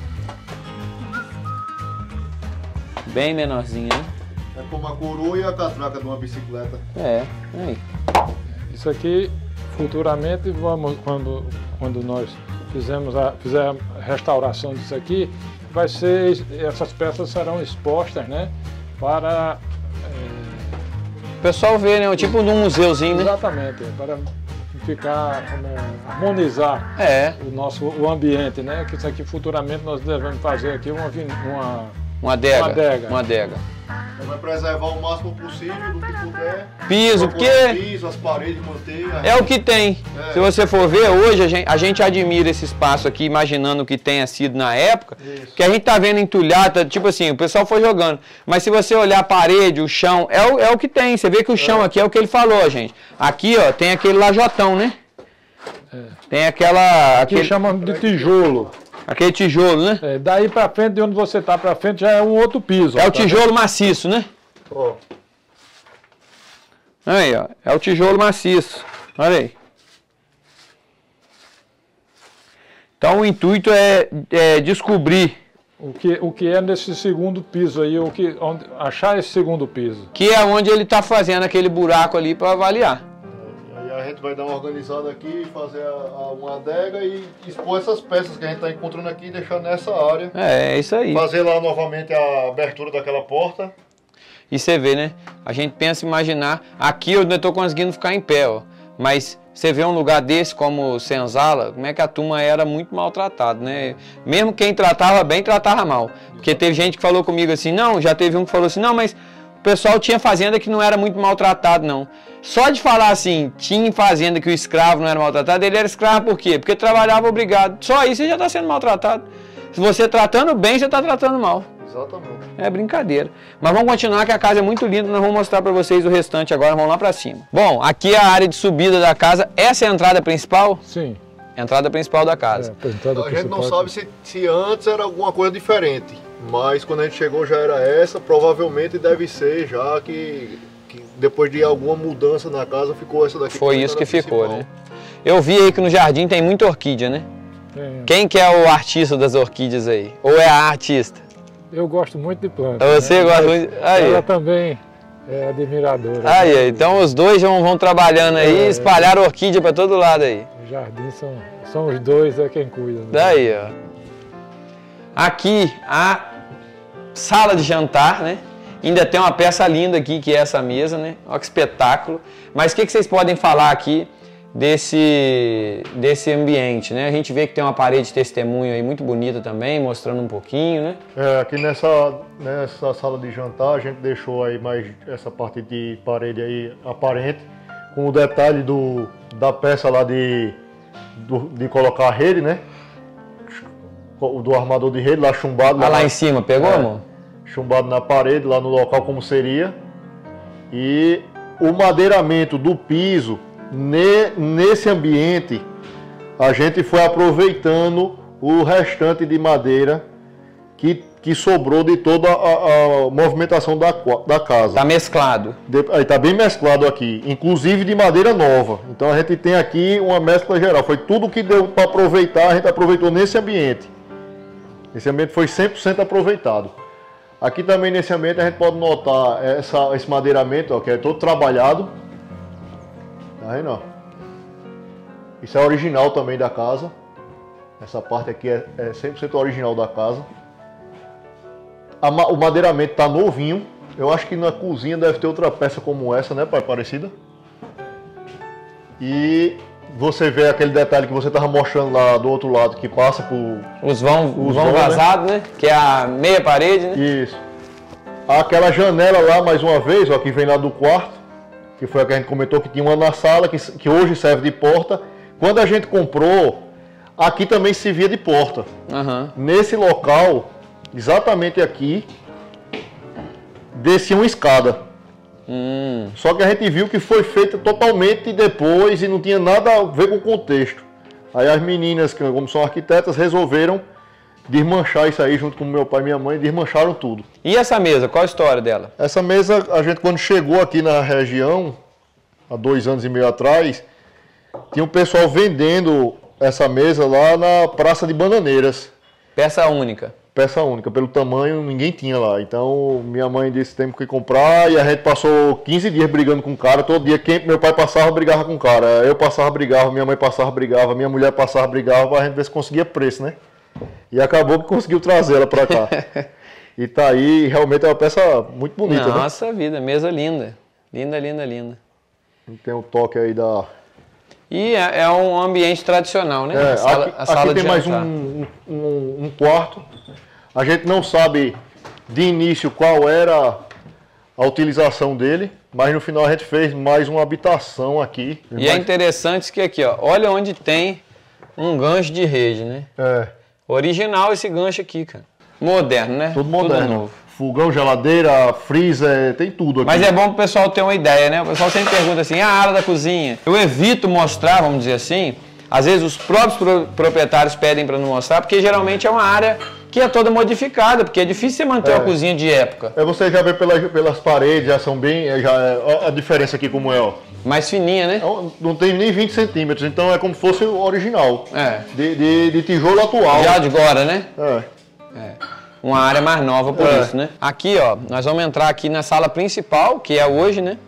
Bem menorzinho, hein? É como a coroa e a catraca de uma bicicleta. É, aí. Isso aqui, futuramente, vamos, quando nós fizermos a restauração disso aqui, vai ser, essas peças serão expostas, né? Para... O pessoal vê, né? Tipo num museuzinho, né? Exatamente, para ficar, harmonizar o ambiente, né? Que isso aqui futuramente nós devemos fazer aqui uma adega. Uma adega. Vai preservar o máximo possível do que puder. Piso, porque Piso, as paredes, manter. é o que tem. Se você for ver, hoje a gente admira esse espaço aqui, imaginando o que tenha sido na época, que a gente tá vendo entulhado, tipo assim, o pessoal foi jogando. Mas se você olhar a parede, o chão, é o que tem. Você vê que o chão aqui é o que ele falou, gente. Aqui, ó, tem aquele lajotão, né? Tem Aqui chamamos de tijolo. Aquele tijolo, né? Daí pra frente, de onde você tá pra frente, já é um outro piso. É o tijolo maciço, né? Ó. Aí, ó. É o tijolo maciço. Olha aí. Então o intuito é descobrir O que é nesse segundo piso aí, achar esse segundo piso. que é onde ele está fazendo aquele buraco ali para avaliar. Aí a gente vai dar uma organizada aqui, fazer uma adega e expor essas peças que a gente está encontrando aqui e deixar nessa área. É isso aí. Fazer lá novamente a abertura daquela porta. E você vê, né? A gente pensa em imaginar. Aqui eu não estou conseguindo ficar em pé, ó. Mas você vê um lugar desse como Senzala, como é que a turma era muito maltratada, né? Mesmo quem tratava bem, tratava mal. Porque teve gente que falou comigo assim, não, já teve um que falou assim, não, mas o pessoal tinha fazenda que não era muito maltratado, não. Só de falar assim, tinha fazenda que o escravo não era maltratado, ele era escravo por quê? Porque trabalhava obrigado. Só aí você já está sendo maltratado. Se você tratando bem, você está tratando mal. Exatamente. É brincadeira. Mas vamos continuar que a casa é muito linda, nós vamos mostrar para vocês o restante agora, vamos lá para cima. Bom, aqui é a área de subida da casa. Essa é a entrada principal? Sim. Entrada principal da casa. A gente não sabe se antes era alguma coisa diferente, mas quando a gente chegou já era essa, provavelmente deve ser já que depois de alguma mudança na casa ficou essa daqui. Foi isso que ficou, né? Eu vi aí que no jardim tem muita orquídea, né? Tem. Quem que é o artista das orquídeas aí? Ou é a artista? Eu gosto muito de planta. Você gosta muito? Aí. Ela também é admiradora. Aí, então os dois vão trabalhando aí, espalhar orquídea para todo lado aí. O jardim são os dois, é quem cuida. Né? Daí, ó. Aqui a sala de jantar, né? Ainda tem uma peça linda aqui, que é essa mesa, né? Olha que espetáculo. Mas o que vocês podem falar aqui desse ambiente, né? A gente vê que tem uma parede de testemunho aí muito bonita também, mostrando um pouquinho, né? Aqui nessa sala de jantar a gente deixou aí mais essa parte de parede aí aparente, com o detalhe da peça lá de colocar a rede, né? Do armador de rede lá chumbado. Lá em cima, pegou, amor? Chumbado na parede, lá no local como seria. E o madeiramento do piso nesse ambiente a gente foi aproveitando o restante de madeira que sobrou de toda a movimentação da casa. Tá mesclado. Aí tá bem mesclado aqui, inclusive de madeira nova. Então a gente tem aqui uma mescla geral. Foi tudo que deu para aproveitar, a gente aproveitou nesse ambiente. Esse ambiente foi 100% aproveitado. Aqui também nesse ambiente a gente pode notar esse madeiramento, ó, que é todo trabalhado. Tá vendo? Ó? Isso é original também da casa. Essa parte aqui é 100% original da casa. O madeiramento tá novinho. Eu acho que na cozinha deve ter outra peça como essa, né, pai? Parecida. E você vê aquele detalhe que você estava mostrando lá do outro lado, que passa por... Os vão vazados, né? Que é a meia parede, né? Isso. Aquela janela lá, mais uma vez, ó, que vem lá do quarto, que foi a que a gente comentou, que tinha uma na sala, que hoje serve de porta. Quando a gente comprou, aqui também servia de porta. Uhum. Nesse local, exatamente aqui, descia uma escada. Só que a gente viu que foi feita totalmente depois e não tinha nada a ver com o contexto. Aí as meninas, que como são arquitetas, resolveram desmanchar isso aí junto com meu pai e minha mãe, desmancharam tudo. E essa mesa, qual a história dela? Essa mesa, a gente quando chegou aqui na região, há 2 anos e meio atrás, tinha um pessoal vendendo essa mesa lá na Praça de Bananeiras. Peça única. Peça única, pelo tamanho ninguém tinha lá. Então minha mãe disse que temos que comprar e a gente passou 15 dias brigando com o cara. Todo dia meu pai passava, brigava com o cara. Eu passava, brigava, minha mãe passava, brigava, minha mulher passava, brigava, pra gente ver se conseguia preço, né? E acabou que conseguiu trazer ela pra cá. E tá aí, realmente é uma peça muito bonita, né? Nossa vida, mesa linda. Linda, linda, linda. Tem o toque aí da... E é um ambiente tradicional, né? É, a sala aqui tem de mais jantar. um quarto. A gente não sabe de início qual era a utilização dele, mas no final a gente fez mais uma habitação aqui. E é interessante que aqui, ó, olha onde tem um gancho de rede, né? É. Original esse gancho aqui, cara. Moderno, né? Tudo moderno. Tudo novo. Fogão, geladeira, freezer, tem tudo aqui. Mas é bom pro pessoal ter uma ideia, né? O pessoal sempre pergunta assim, a área da cozinha. Eu evito mostrar, vamos dizer assim, às vezes os próprios proprietários pedem para não mostrar, porque geralmente é uma área que é toda modificada, porque é difícil você manter uma cozinha de época. Você já vê pelas paredes, já são bem... a diferença aqui como é, ó. Mais fininha, né? Não tem nem 20 centímetros, então é como se fosse o original. É. De tijolo atual. Já de agora, né? É. Uma área mais nova por isso, né? Aqui, ó, nós vamos entrar aqui na sala principal, que é hoje, né?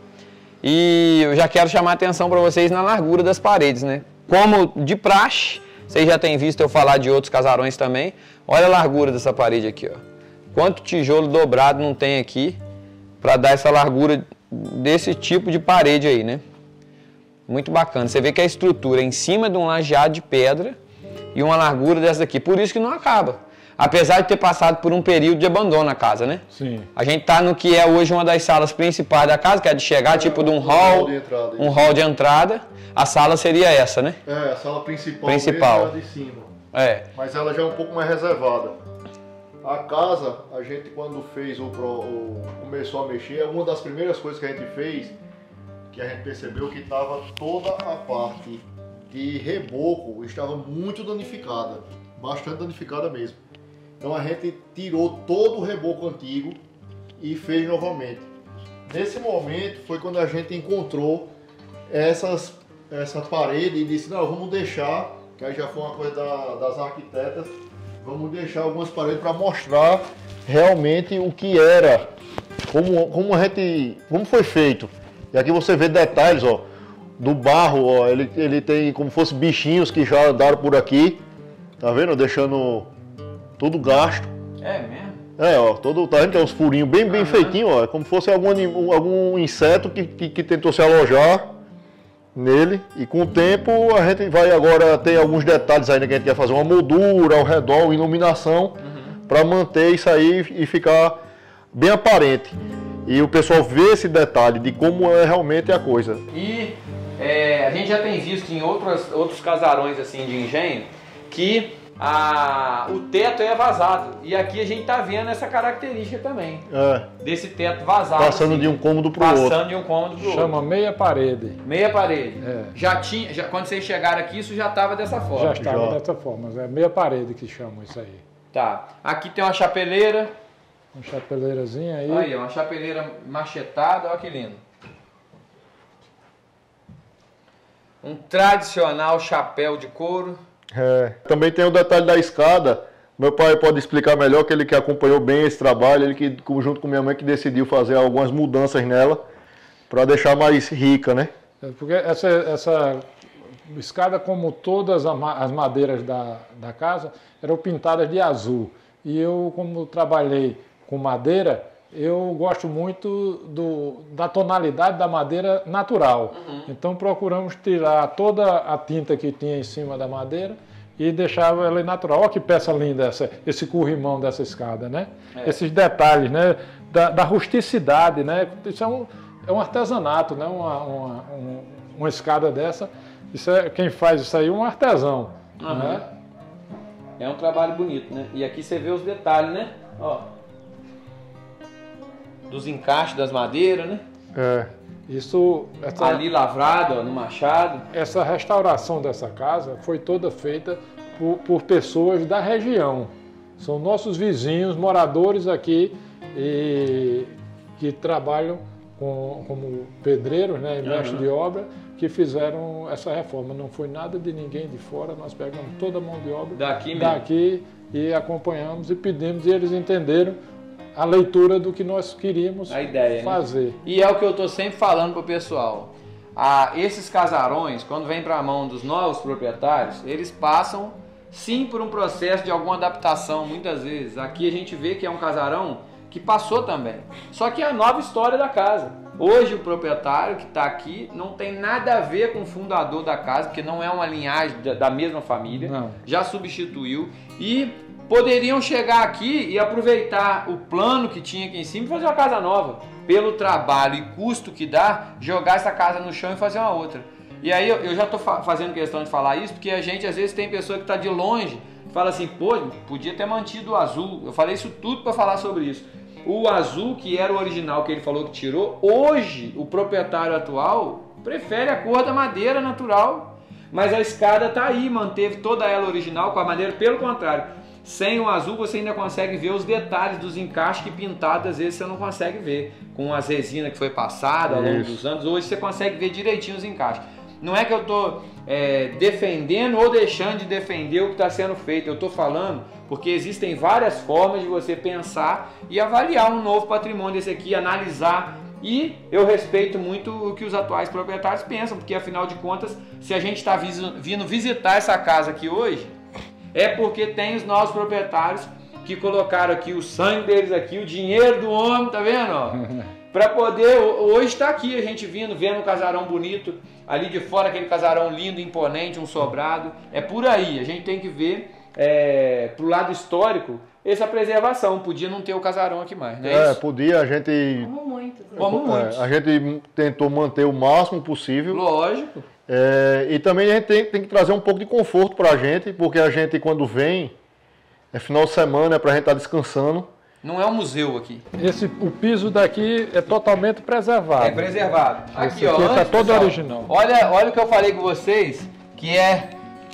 E eu já quero chamar a atenção para vocês na largura das paredes, né? Como de praxe, vocês já têm visto eu falar de outros casarões também. Olha a largura dessa parede aqui, ó. Quanto tijolo dobrado não tem aqui para dar essa largura desse tipo de parede aí, né? Muito bacana. Você vê que a estrutura é em cima de um lajeado de pedra e uma largura dessa daqui. Por isso que não acaba. Apesar de ter passado por um período de abandono na casa, né? Sim. A gente tá no que é hoje uma das salas principais da casa, que é de chegar, tipo de um hall de entrada. A sala seria essa, né? É, a sala principal. Principal. Mesmo é de cima. É. Mas ela já é um pouco mais reservada. A casa, a gente quando fez começou a mexer, uma das primeiras coisas que a gente fez, que a gente percebeu que estava toda a parte de reboco estava muito danificada, bastante danificada mesmo. Então a gente tirou todo o reboco antigo e fez novamente. Nesse momento foi quando a gente encontrou essa parede e disse, não, vamos deixar, que aí já foi uma coisa das arquitetas, vamos deixar algumas paredes para mostrar realmente o que era, como foi feito. E aqui você vê detalhes, ó, do barro, ó, ele tem como se fosse bichinhos que já andaram por aqui, tá vendo? Deixando tudo gasto. É mesmo? É, ó, tá vendo? Tem uns furinhos bem feitinhos, ó, como se fosse algum inseto que tentou se alojar nele. E com o tempo a gente vai agora ter alguns detalhes ainda que a gente quer fazer uma moldura ao redor, iluminação, para manter isso aí e ficar bem aparente. E o pessoal vê esse detalhe de como é realmente a coisa. E a gente já tem visto em outros casarões assim de engenho que o teto é vazado. E aqui a gente tá vendo essa característica também. Desse teto vazado. Passando assim, de um cômodo para o outro. Passando de um cômodo para o outro. Chama meia parede. Meia parede. Quando vocês chegaram aqui, isso já estava dessa forma. Já estava dessa forma, é meia parede que chama isso aí. Tá. Aqui tem uma chapeleira. Uma chapeleirazinha aí. Aí, uma chapeleira machetada, olha que lindo. Um tradicional chapéu de couro. Também tem o detalhe da escada. Meu pai pode explicar melhor, que ele que acompanhou bem esse trabalho, ele que, junto com minha mãe, que decidiu fazer algumas mudanças nela para deixar mais rica, né? Porque essa escada, como todas as madeiras da casa, eram pintadas de azul. E eu, como trabalhei com madeira, eu gosto muito da tonalidade da madeira natural. Então procuramos tirar toda a tinta que tinha em cima da madeira e deixava ela natural. Olha que peça linda esse corrimão dessa escada, né? Esses detalhes, né? Da rusticidade, né? Isso é um artesanato, né? Uma escada dessa. Quem faz isso aí é um artesão. Né? É um trabalho bonito, né? E aqui você vê os detalhes, né? Ó. Dos encaixes das madeiras, né? Ali lavrado, ó, no machado. Essa restauração dessa casa foi toda feita por pessoas da região. São nossos vizinhos, moradores aqui, que trabalham como pedreiros, né, e mestres de obra, que fizeram essa reforma. Não foi nada de ninguém de fora, nós pegamos toda a mão de obra daqui e acompanhamos e pedimos, e eles entenderam a leitura do que nós queríamos fazer. Né? E é o que eu estou sempre falando para o pessoal. Esses casarões, quando vem para a mão dos novos proprietários, eles passam sim por um processo de alguma adaptação, muitas vezes. Aqui a gente vê que é um casarão que passou também. Só que é a nova história da casa. Hoje o proprietário que está aqui não tem nada a ver com o fundador da casa, porque não é uma linhagem da mesma família. Não. Já substituiu e poderiam chegar aqui e aproveitar o plano que tinha aqui em cima e fazer uma casa nova. Pelo trabalho e custo que dá, jogar essa casa no chão e fazer uma outra. E aí eu já estou fazendo questão de falar isso, porque a gente às vezes tem pessoa que está de longe, fala assim, pô, podia ter mantido o azul. Eu falei isso tudo para falar sobre isso. O azul, que era o original que ele falou que tirou, hoje o proprietário atual prefere a cor da madeira natural. Mas a escada está aí, manteve toda ela original com a madeira, pelo contrário. Sem o azul você ainda consegue ver os detalhes dos encaixes que pintado às vezes você não consegue ver. Com as resinas que foi passada ao longo dos anos, hoje você consegue ver direitinho os encaixes. Não é que eu estou defendendo ou deixando de defender o que está sendo feito. Eu estou falando porque existem várias formas de você pensar e avaliar um novo patrimônio desse aqui, analisar. E eu respeito muito o que os atuais proprietários pensam, porque afinal de contas, se a gente está vindo visitar essa casa aqui hoje, é porque tem os novos proprietários que colocaram aqui o sangue deles aqui, o dinheiro do homem, tá vendo? Para poder, hoje está aqui a gente vendo um casarão bonito, ali de fora aquele casarão lindo, imponente, um sobrado. É por aí, a gente tem que ver pro lado histórico essa preservação. Podia não ter o casarão aqui mais, né? Podia, a gente... Como muitos. A gente tentou manter o máximo possível. Lógico. E também a gente tem que trazer um pouco de conforto para a gente, porque a gente quando vem, é final de semana, é para a gente estar descansando. Não é um museu aqui. O piso daqui é totalmente preservado. É preservado. Aqui, ó. Está todo original. Olha o que eu falei com vocês, que é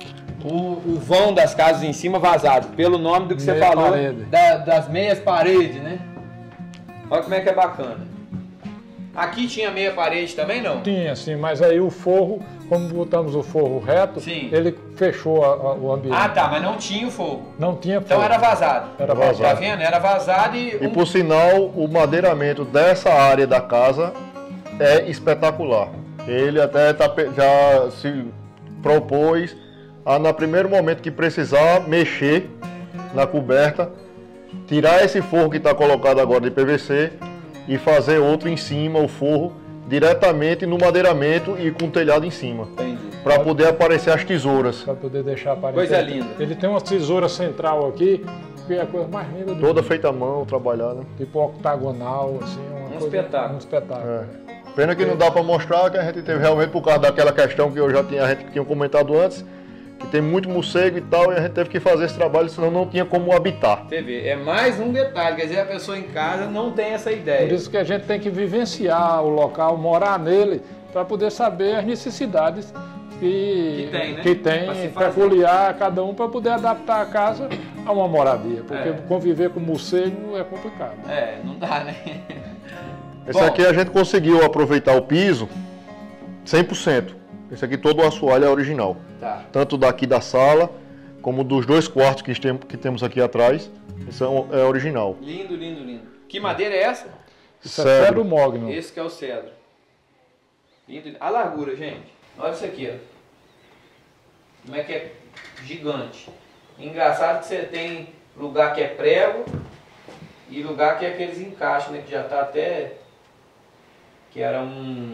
o vão das casas em cima vazado, pelo nome do que você falou, das meias paredes, né? Olha como é que é bacana. Aqui tinha meia parede também, não? Tinha, sim, mas aí o forro, como botamos o forro reto, ele fechou o ambiente. Ah, tá, mas não tinha o forro. Não tinha forro. Então era vazado. Era vazado. Tá vendo? Era vazado e por sinal, o madeiramento dessa área da casa é espetacular. Ele até já se propôs a, no primeiro momento que precisar, mexer na coberta, tirar esse forro que está colocado agora de PVC e fazer outro em cima, o forro, diretamente no madeiramento e com o telhado em cima. Para poder aparecer as tesouras. Para poder deixar aparecer. Coisa linda. Ele tem uma tesoura central aqui, que é a coisa mais linda do mundo. Toda feita à mão, trabalhada. Tipo octagonal, assim. Espetáculo. Um espetáculo. Pena que não dá para mostrar, que a gente teve realmente por causa daquela questão que a gente tinha comentado antes, que tem muito morcego e tal, e a gente teve que fazer esse trabalho, senão não tinha como habitar. Você vê, é mais um detalhe, quer dizer, a pessoa em casa não tem essa ideia. Por isso que a gente tem que vivenciar o local, morar nele, para poder saber as necessidades que tem, né? que tem peculiar cada um, para poder adaptar a casa a uma moradia. Porque conviver com morcego é complicado. Não dá, né? Esse aqui a gente conseguiu aproveitar o piso 100%. Esse aqui todo o assoalho é original. Tá. Tanto daqui da sala, como dos 2 quartos que temos aqui atrás. Esse é original. Lindo, lindo, lindo. Que madeira é essa? Isso é cedro mogno. Esse que é o cedro. Lindo. A largura, gente. Olha isso aqui, ó. Como é que é gigante. Engraçado que você tem lugar que é prego e lugar que é aqueles encaixes, né? Que já tá até... Que era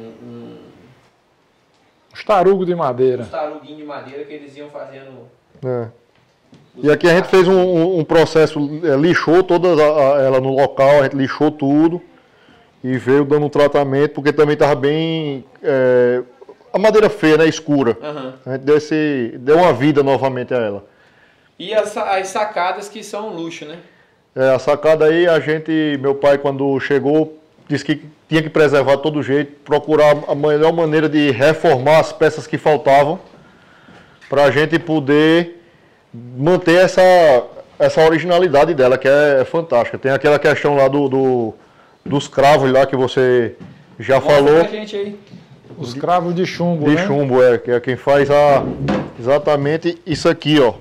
Os tarugos de madeira. Os taruguinhos de madeira que eles iam fazendo... E aqui a gente fez um processo, lixou toda ela no local, a gente lixou tudo e veio dando um tratamento, porque também estava bem... a madeira feia, né, escura. A gente deu uma vida novamente a ela. E as sacadas que são um luxo, né? A sacada aí, meu pai quando chegou, disse que tinha que preservar de todo jeito, procurar a melhor maneira de reformar as peças que faltavam, para a gente poder manter essa originalidade dela, que é fantástica. Tem aquela questão lá dos cravos lá que você já falou. Pra gente aí. Os cravos de chumbo, de né? chumbo, que é quem faz exatamente isso aqui, ó.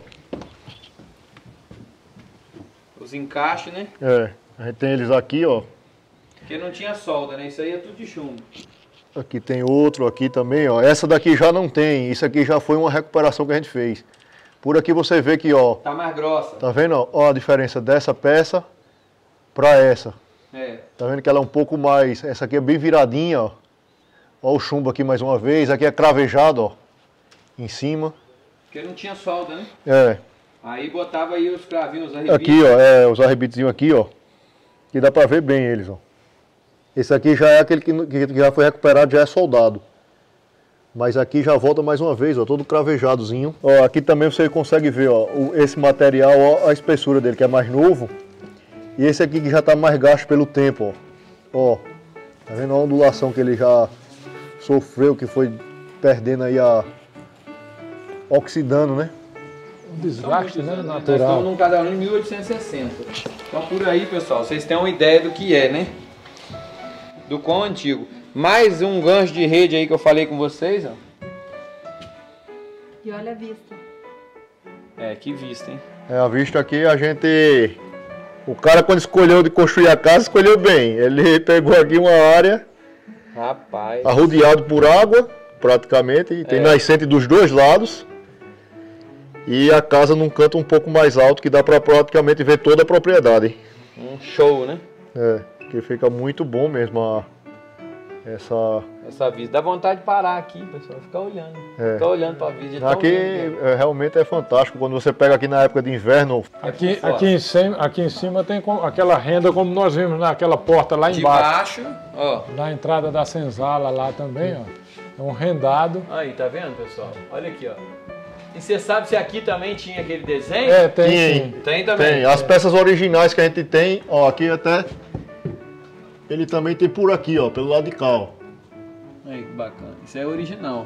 Os encaixes, né? A gente tem eles aqui, ó. Porque não tinha solda, né? Isso aí é tudo de chumbo. Aqui tem outro aqui também, ó. Essa daqui já não tem, isso aqui já foi uma recuperação que a gente fez. Por aqui você vê que, ó. Tá mais grossa. Tá vendo, ó, a diferença dessa peça para essa. Tá vendo que ela é um pouco mais, essa aqui é bem viradinha, ó. Ó o chumbo aqui mais uma vez, aqui é cravejado, ó, em cima. Porque não tinha solda, né? Aí botava aí os cravinhos, os arrebites. Aqui, ó, os arrebitezinhos aqui, ó, que dá pra ver bem eles, ó. Esse aqui já é aquele que já foi recuperado, já é soldado. Mas aqui já volta mais uma vez, ó, todo cravejadozinho. Ó, aqui também você consegue ver, ó, esse material, ó, a espessura dele, que é mais novo. E esse aqui que já tá mais gasto pelo tempo, ó. Ó, tá vendo a ondulação que ele já sofreu, que foi perdendo aí oxidando, né? Um desgaste, né, Nós natural. estamos num casarão de 1860. Então por aí, pessoal, vocês têm uma ideia do que é, né? Do quão antigo. Mais um gancho de rede aí que eu falei com vocês, ó. E olha a vista. Que vista, hein? A vista aqui a gente... O cara quando escolheu de construir a casa, escolheu bem. Ele pegou aqui uma área... Rapaz... Arrodeado por água, praticamente, e tem nascente dos 2 lados. E a casa num canto um pouco mais alto, que dá para praticamente ver toda a propriedade. Um show, né? Que fica muito bom mesmo essa vista. Dá vontade de parar aqui, pessoal, ficar olhando. Ficar olhando para a vista. Aqui realmente é fantástico. Quando você pega aqui na época de inverno... Aqui em cima tem aquela renda, como nós vimos naquela porta lá embaixo. De baixo, ó. Na entrada da senzala lá também, ó. É um rendado. Aí, tá vendo, pessoal? Olha aqui, ó. E você sabe se aqui também tinha aquele desenho? Tem. Tem também. Tem. As peças originais que a gente tem, ó, aqui até... Ele também tem por aqui, ó, pelo lado de cá, ó. Aí, que bacana. Isso é original.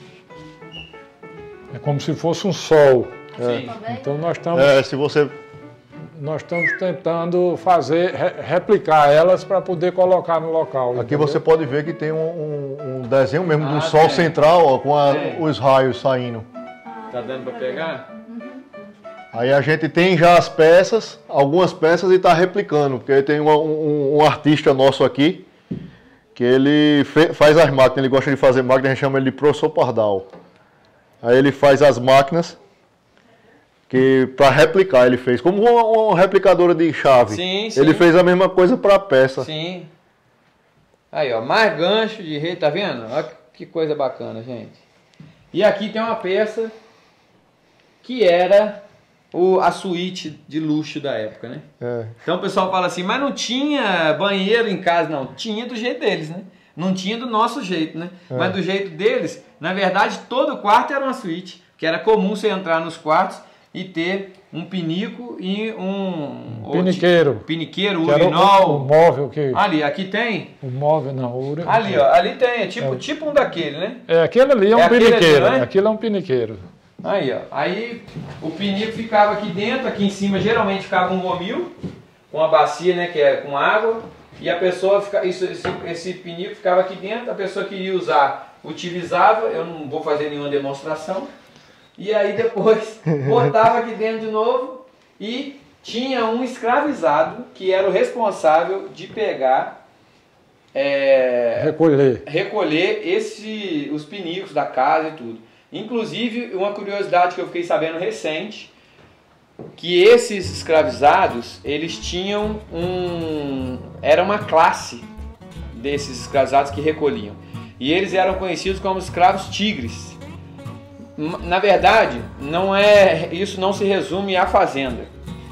É como se fosse um sol. Sim. Então nós estamos... se você... Nós estamos tentando replicar elas para poder colocar no local. Aqui entendeu? Você pode ver que tem um desenho mesmo de um sol central, ó, com os raios saindo. Tá dando para pegar? Aí a gente tem já as peças, algumas peças, e está replicando, porque tem um artista nosso aqui, que ele faz as máquinas, ele gosta de fazer máquinas, a gente chama ele de professor Pardal. Aí ele faz as máquinas, que para replicar ele fez, como uma replicadora de chave. Sim, sim. Ele fez a mesma coisa para a peça. Sim. Aí, ó, mais gancho de rede, tá vendo? Olha que coisa bacana, gente. E aqui tem uma peça que era a suíte de luxo da época, né? Então o pessoal fala assim, mas não tinha banheiro em casa, não. Tinha do jeito deles, né? Não tinha do nosso jeito, né? Mas do jeito deles, na verdade, todo quarto era uma suíte. que era comum você entrar nos quartos e ter um pinico e um piniqueiro, urinol. O móvel que... Ali, aqui tem? O móvel não, o urinol. Ali, ó, ali tem, é tipo um daquele, né? Aquele ali é um piniqueiro, ali, né? Aquilo é um piniqueiro. Aí, ó, aí o pinico ficava aqui dentro, aqui em cima geralmente ficava um gomil, com uma bacia, né, que é com água, e a pessoa, esse pinico ficava aqui dentro, a pessoa queria usar, utilizava, eu não vou fazer nenhuma demonstração, e aí depois botava aqui dentro de novo e tinha um escravizado que era o responsável de pegar, recolher os pinicos da casa e tudo. Inclusive, uma curiosidade que eu fiquei sabendo recente, que esses escravizados, eles tinham era uma classe desses escravizados que recolhiam. E eles eram conhecidos como escravos tigres. Na verdade, isso não se resume à fazenda.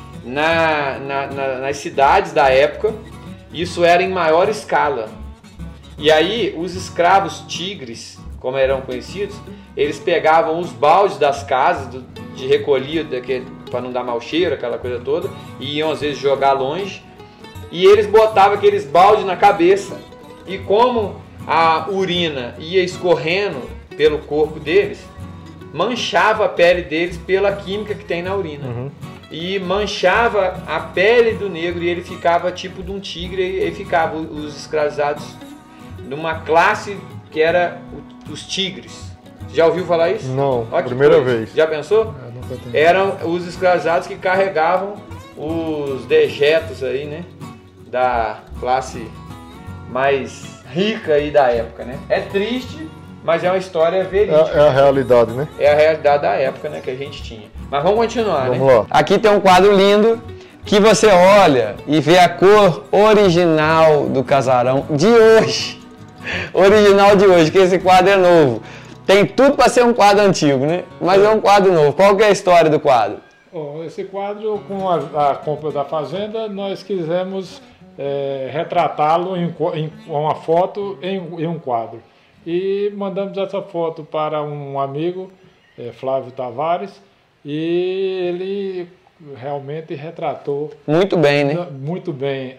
Nas cidades da época, isso era em maior escala. E aí, os escravos tigres, como eram conhecidos, eles pegavam os baldes das casas de recolhida, para não dar mau cheiro, aquela coisa toda, e iam às vezes jogar longe, e eles botavam aqueles baldes na cabeça, e como a urina ia escorrendo pelo corpo deles, manchava a pele deles pela química que tem na urina. E manchava a pele do negro, e ele ficava tipo de um tigre, e ficavam os escravizados numa classe que era os tigres. Já ouviu falar isso? Não, primeira vez. Já pensou? Eram os escravizados que carregavam os dejetos aí, né? Da classe mais rica aí da época, né? É triste, mas é uma história verídica. É a realidade, né? É a realidade da época, né, que a gente tinha. Mas vamos continuar, vamos lá. Aqui tem um quadro lindo que você olha e vê a cor original do casarão de hoje. Original de hoje, que esse quadro é novo. Tem tudo para ser um quadro antigo, né? Mas é um quadro novo. Qual que é a história do quadro? Esse quadro, com a compra da fazenda, nós quisemos retratá-lo em uma foto em um quadro. E mandamos essa foto para um amigo, Flávio Tavares, e ele realmente retratou muito bem, né? Muito bem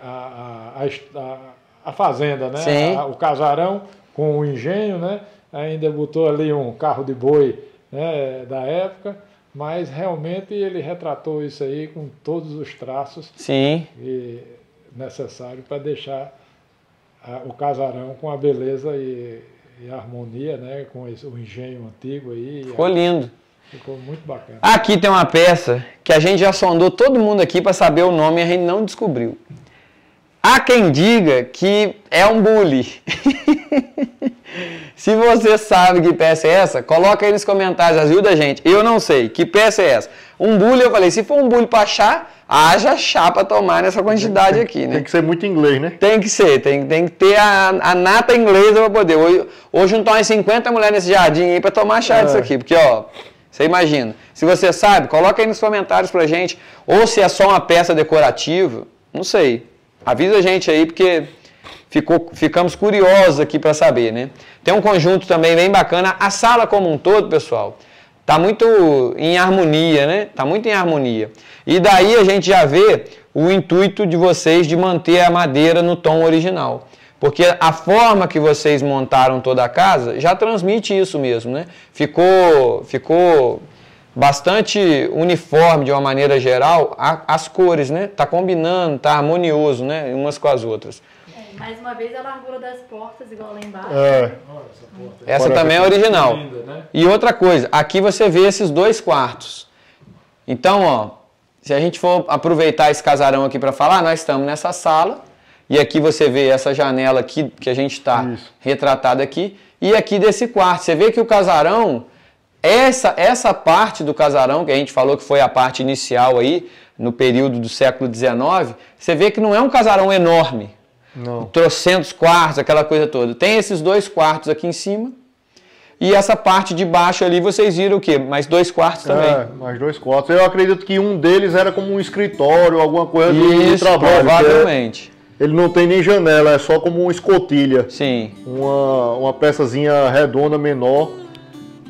a fazenda, né? Sim. O casarão com o engenho, né? Ainda botou ali um carro de boi, né, da época, mas realmente ele retratou isso aí com todos os traços necessários para deixar o casarão com a beleza e a harmonia, né, com o engenho antigo aí. Ficou lindo. Ficou muito bacana. Aqui tem uma peça que a gente já sondou todo mundo aqui para saber o nome e a gente não descobriu. Há quem diga que é um bule. Se você sabe que peça é essa, coloca aí nos comentários, ajuda a gente. Eu não sei, que peça é essa? Um bule, eu falei, se for um bule para chá, haja chá para tomar nessa quantidade aqui, né? Tem que ser muito inglês, né? Tem que ser, tem que ter a nata inglesa para poder. Hoje não estão umas 50 mulheres nesse jardim aí para tomar chá disso aqui, porque ó, você imagina. Se você sabe, coloca aí nos comentários pra gente, ou se é só uma peça decorativa, não sei. Avisa a gente aí, porque ficamos curiosos aqui para saber, né? Tem um conjunto também bem bacana. A sala como um todo, pessoal, tá muito em harmonia, né? Tá muito em harmonia. E daí a gente já vê o intuito de vocês de manter a madeira no tom original. Porque a forma que vocês montaram toda a casa já transmite isso mesmo, né? Ficou bastante uniforme de uma maneira geral as cores, né? Tá combinando, tá harmonioso, né? Umas com as outras. Mais uma vez a largura das portas, igual lá embaixo. Essa também é original. Linda, né? E outra coisa, aqui você vê esses dois quartos. Então, ó, se a gente for aproveitar esse casarão aqui para falar, nós estamos nessa sala. E aqui você vê essa janela aqui que a gente está retratado aqui. E aqui desse quarto. Você vê que o casarão, essa parte do casarão, que a gente falou que foi a parte inicial aí, no período do século XIX, você vê que não é um casarão enorme. Não. Trocentos quartos, aquela coisa toda. Tem esses dois quartos aqui em cima. E essa parte de baixo ali, vocês viram o quê? Mais dois quartos também. Mais dois quartos. Eu acredito que um deles era como um escritório, alguma coisa de trabalho. Provavelmente. Ele não tem nem janela, é só como uma escotilha. Sim. Uma peçazinha redonda, menor.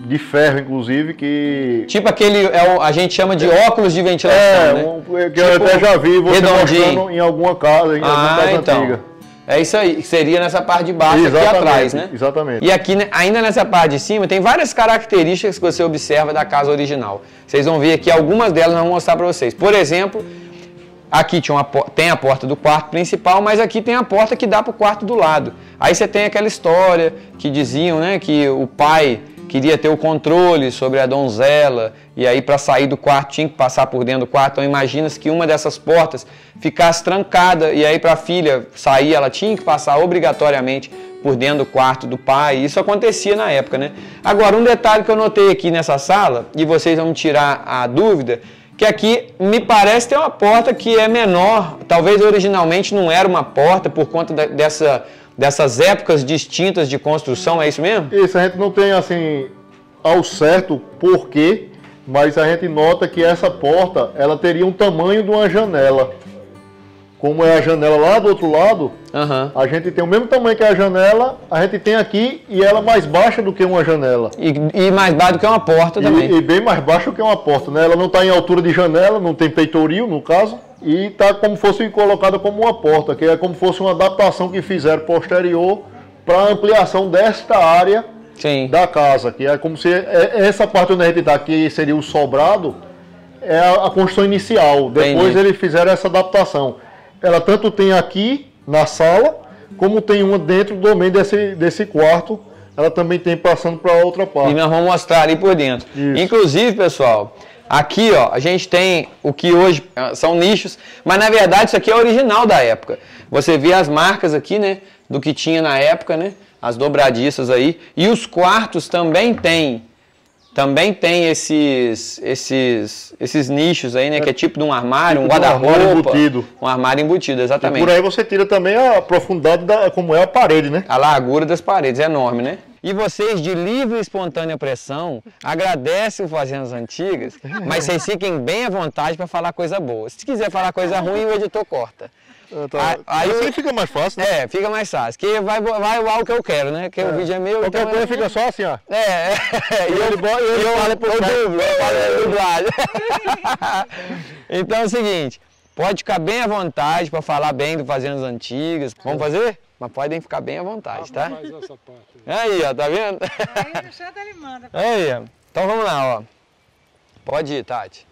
de ferro, inclusive, que... Tipo aquele, a gente chama de óculos de ventilação, né? Que eu até já vi você mostrando em alguma casa, em alguma casa antiga. É isso aí, que seria nessa parte de baixo aqui atrás, né? Exatamente. E aqui, ainda nessa parte de cima, tem várias características que você observa da casa original. Vocês vão ver aqui algumas delas, nós vamos mostrar para vocês. Por exemplo, aqui tem a porta do quarto principal, mas aqui tem a porta que dá para o quarto do lado. Aí você tem aquela história que diziam, né, que o pai queria ter o controle sobre a donzela, e aí para sair do quarto tinha que passar por dentro do quarto. Então imagina-se que uma dessas portas ficasse trancada, e aí para a filha sair ela tinha que passar obrigatoriamente por dentro do quarto do pai. Isso acontecia na época, né? Agora, um detalhe que eu notei aqui nessa sala, e vocês vão me tirar a dúvida, que aqui me parece ter uma porta que é menor. Talvez originalmente não era uma porta por conta dessas épocas distintas de construção, é isso mesmo? Isso, a gente não tem assim ao certo porquê, mas a gente nota que essa porta ela teria um tamanho de uma janela. Como é a janela lá do outro lado, a gente tem o mesmo tamanho que a janela, a gente tem aqui e ela mais baixa do que uma janela. E mais baixa do que uma porta também. E bem mais baixa do que uma porta, né? Ela não está em altura de janela, não tem peitoril no caso, e está como fosse colocada como uma porta, que é como fosse uma adaptação que fizeram posterior para a ampliação desta área da casa, que é como se essa parte onde a gente está aqui seria o sobrado, é a construção inicial. Depois eles fizeram essa adaptação. Ela tanto tem aqui na sala, como tem uma dentro também desse quarto. Ela também tem passando para outra parte. E nós vamos mostrar ali por dentro. Isso. Inclusive, pessoal, aqui ó, a gente tem o que hoje são nichos, mas na verdade isso aqui é original da época. Você vê as marcas aqui, né, do que tinha na época, né, as dobradiças aí. E os quartos também tem esses nichos aí, né? Que é tipo de um armário, tipo um guarda-roupa. Um armário embutido, exatamente. E por aí você tira também a profundidade como é a parede, né? A largura das paredes, é enorme, né? E vocês, de livre e espontânea pressão, agradecem o Fazendas Antigas, mas vocês fiquem bem à vontade para falar coisa boa. Se quiser falar coisa ruim, o editor corta. Aí fica mais fácil, né? É, fica mais fácil. Que vai o que eu quero, né? Que o vídeo é meu. Qualquer coisa fica só assim, ó. E eu falo por dublagem. Então é o seguinte, pode ficar bem à vontade para falar bem do Fazendas Antigas. Vamos fazer? Mas podem ficar bem à vontade, tá? Aí, ó, tá vendo? Aí o chato ele manda. Aí, ó. Então vamos lá, ó. Pode ir, Tati.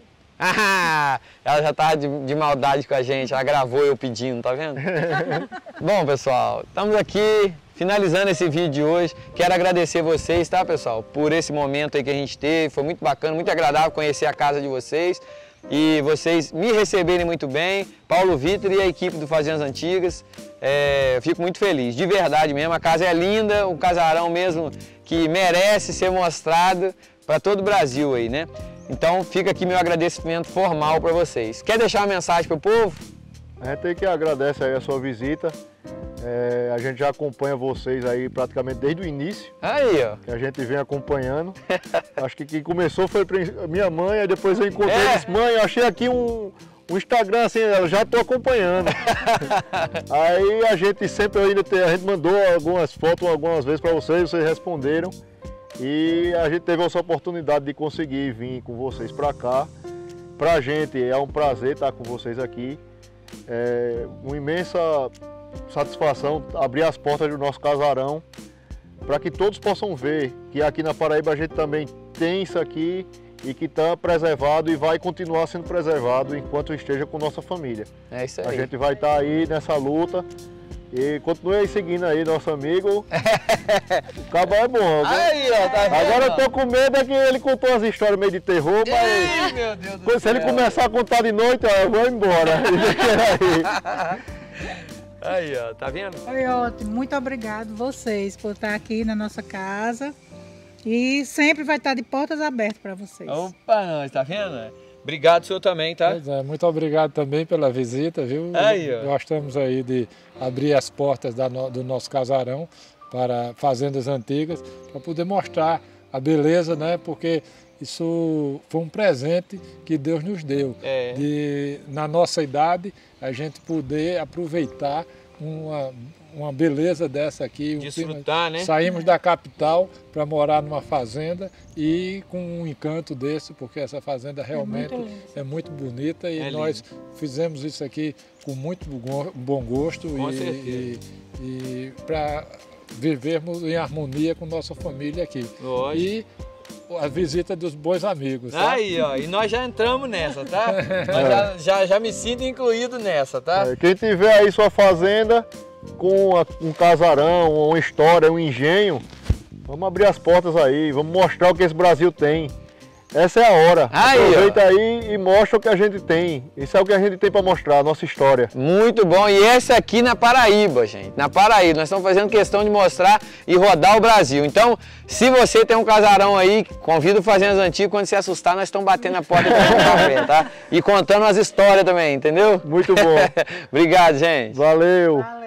Ah, ela já estava de maldade com a gente, ela gravou eu pedindo, tá vendo? Bom, pessoal, estamos aqui finalizando esse vídeo de hoje. Quero agradecer vocês, tá, pessoal, por esse momento aí que a gente teve. Foi muito bacana, muito agradável conhecer a casa de vocês e vocês me receberem muito bem. Paulo Vitor e a equipe do Fazendas Antigas, eu fico muito feliz, de verdade mesmo. A casa é linda, um casarão mesmo que merece ser mostrado para todo o Brasil aí, né? Então fica aqui meu agradecimento formal para vocês. Quer deixar uma mensagem para o povo? A gente tem que agradecer aí a sua visita. A gente já acompanha vocês aí praticamente desde o início. Aí, ó. Que a gente vem acompanhando. Acho que quem começou foi minha mãe, aí depois eu encontrei e disse, mãe, eu achei aqui um Instagram assim, eu já estou acompanhando. Aí a gente sempre a gente mandou algumas fotos algumas vezes para vocês responderam. E a gente teve essa oportunidade de conseguir vir com vocês para cá. Para a gente é um prazer estar com vocês aqui. É uma imensa satisfação abrir as portas do nosso casarão para que todos possam ver que aqui na Paraíba a gente também tem isso aqui e que está preservado e vai continuar sendo preservado enquanto esteja com nossa família. É isso aí. A gente vai estar aí nessa luta. E continue aí seguindo aí nosso amigo. O cabo é bom. Aí, ó, tá vendo? Agora eu tô com medo é que ele contou as histórias meio de terror, mas Ei, meu Deus do céu. Se ele começar a contar de noite, ó, eu vou embora. Aí, ó, tá vendo? Foi ótimo. Muito obrigado vocês por estar aqui na nossa casa. E sempre vai estar de portas abertas para vocês. Opa, nós, tá vendo? Obrigado, senhor, também, tá? Pois é, muito obrigado também pela visita, viu? Aí, ó. Gostamos aí de abrir as portas do nosso casarão para Fazendas Antigas, para poder mostrar a beleza, né? Porque isso foi um presente que Deus nos deu. De, na nossa idade, a gente poder aproveitar uma beleza dessa aqui. Desfrutar, né? Saímos da capital para morar numa fazenda e com um encanto desse, porque essa fazenda realmente é muito bonita e nós fizemos isso aqui com muito bom gosto e para vivermos em harmonia com nossa família aqui. Lógico. E a visita dos bons amigos, tá? Aí, ó, e nós já entramos nessa, tá? Nós já me sinto incluído nessa, tá? Quem tiver aí sua fazenda com um casarão, uma história, um engenho, vamos abrir as portas aí, vamos mostrar o que esse Brasil tem. Essa é a hora. Aí, aproveita aí e mostra o que a gente tem. Isso é o que a gente tem para mostrar, a nossa história. Muito bom. E essa aqui na Paraíba, gente. Na Paraíba. Nós estamos fazendo questão de mostrar e rodar o Brasil. Então, se você tem um casarão aí, convido o Fazendas Antigas. Quando se assustar, nós estamos batendo na porta para um café, tá? E contando as histórias também, entendeu? Muito bom. Obrigado, gente. Valeu.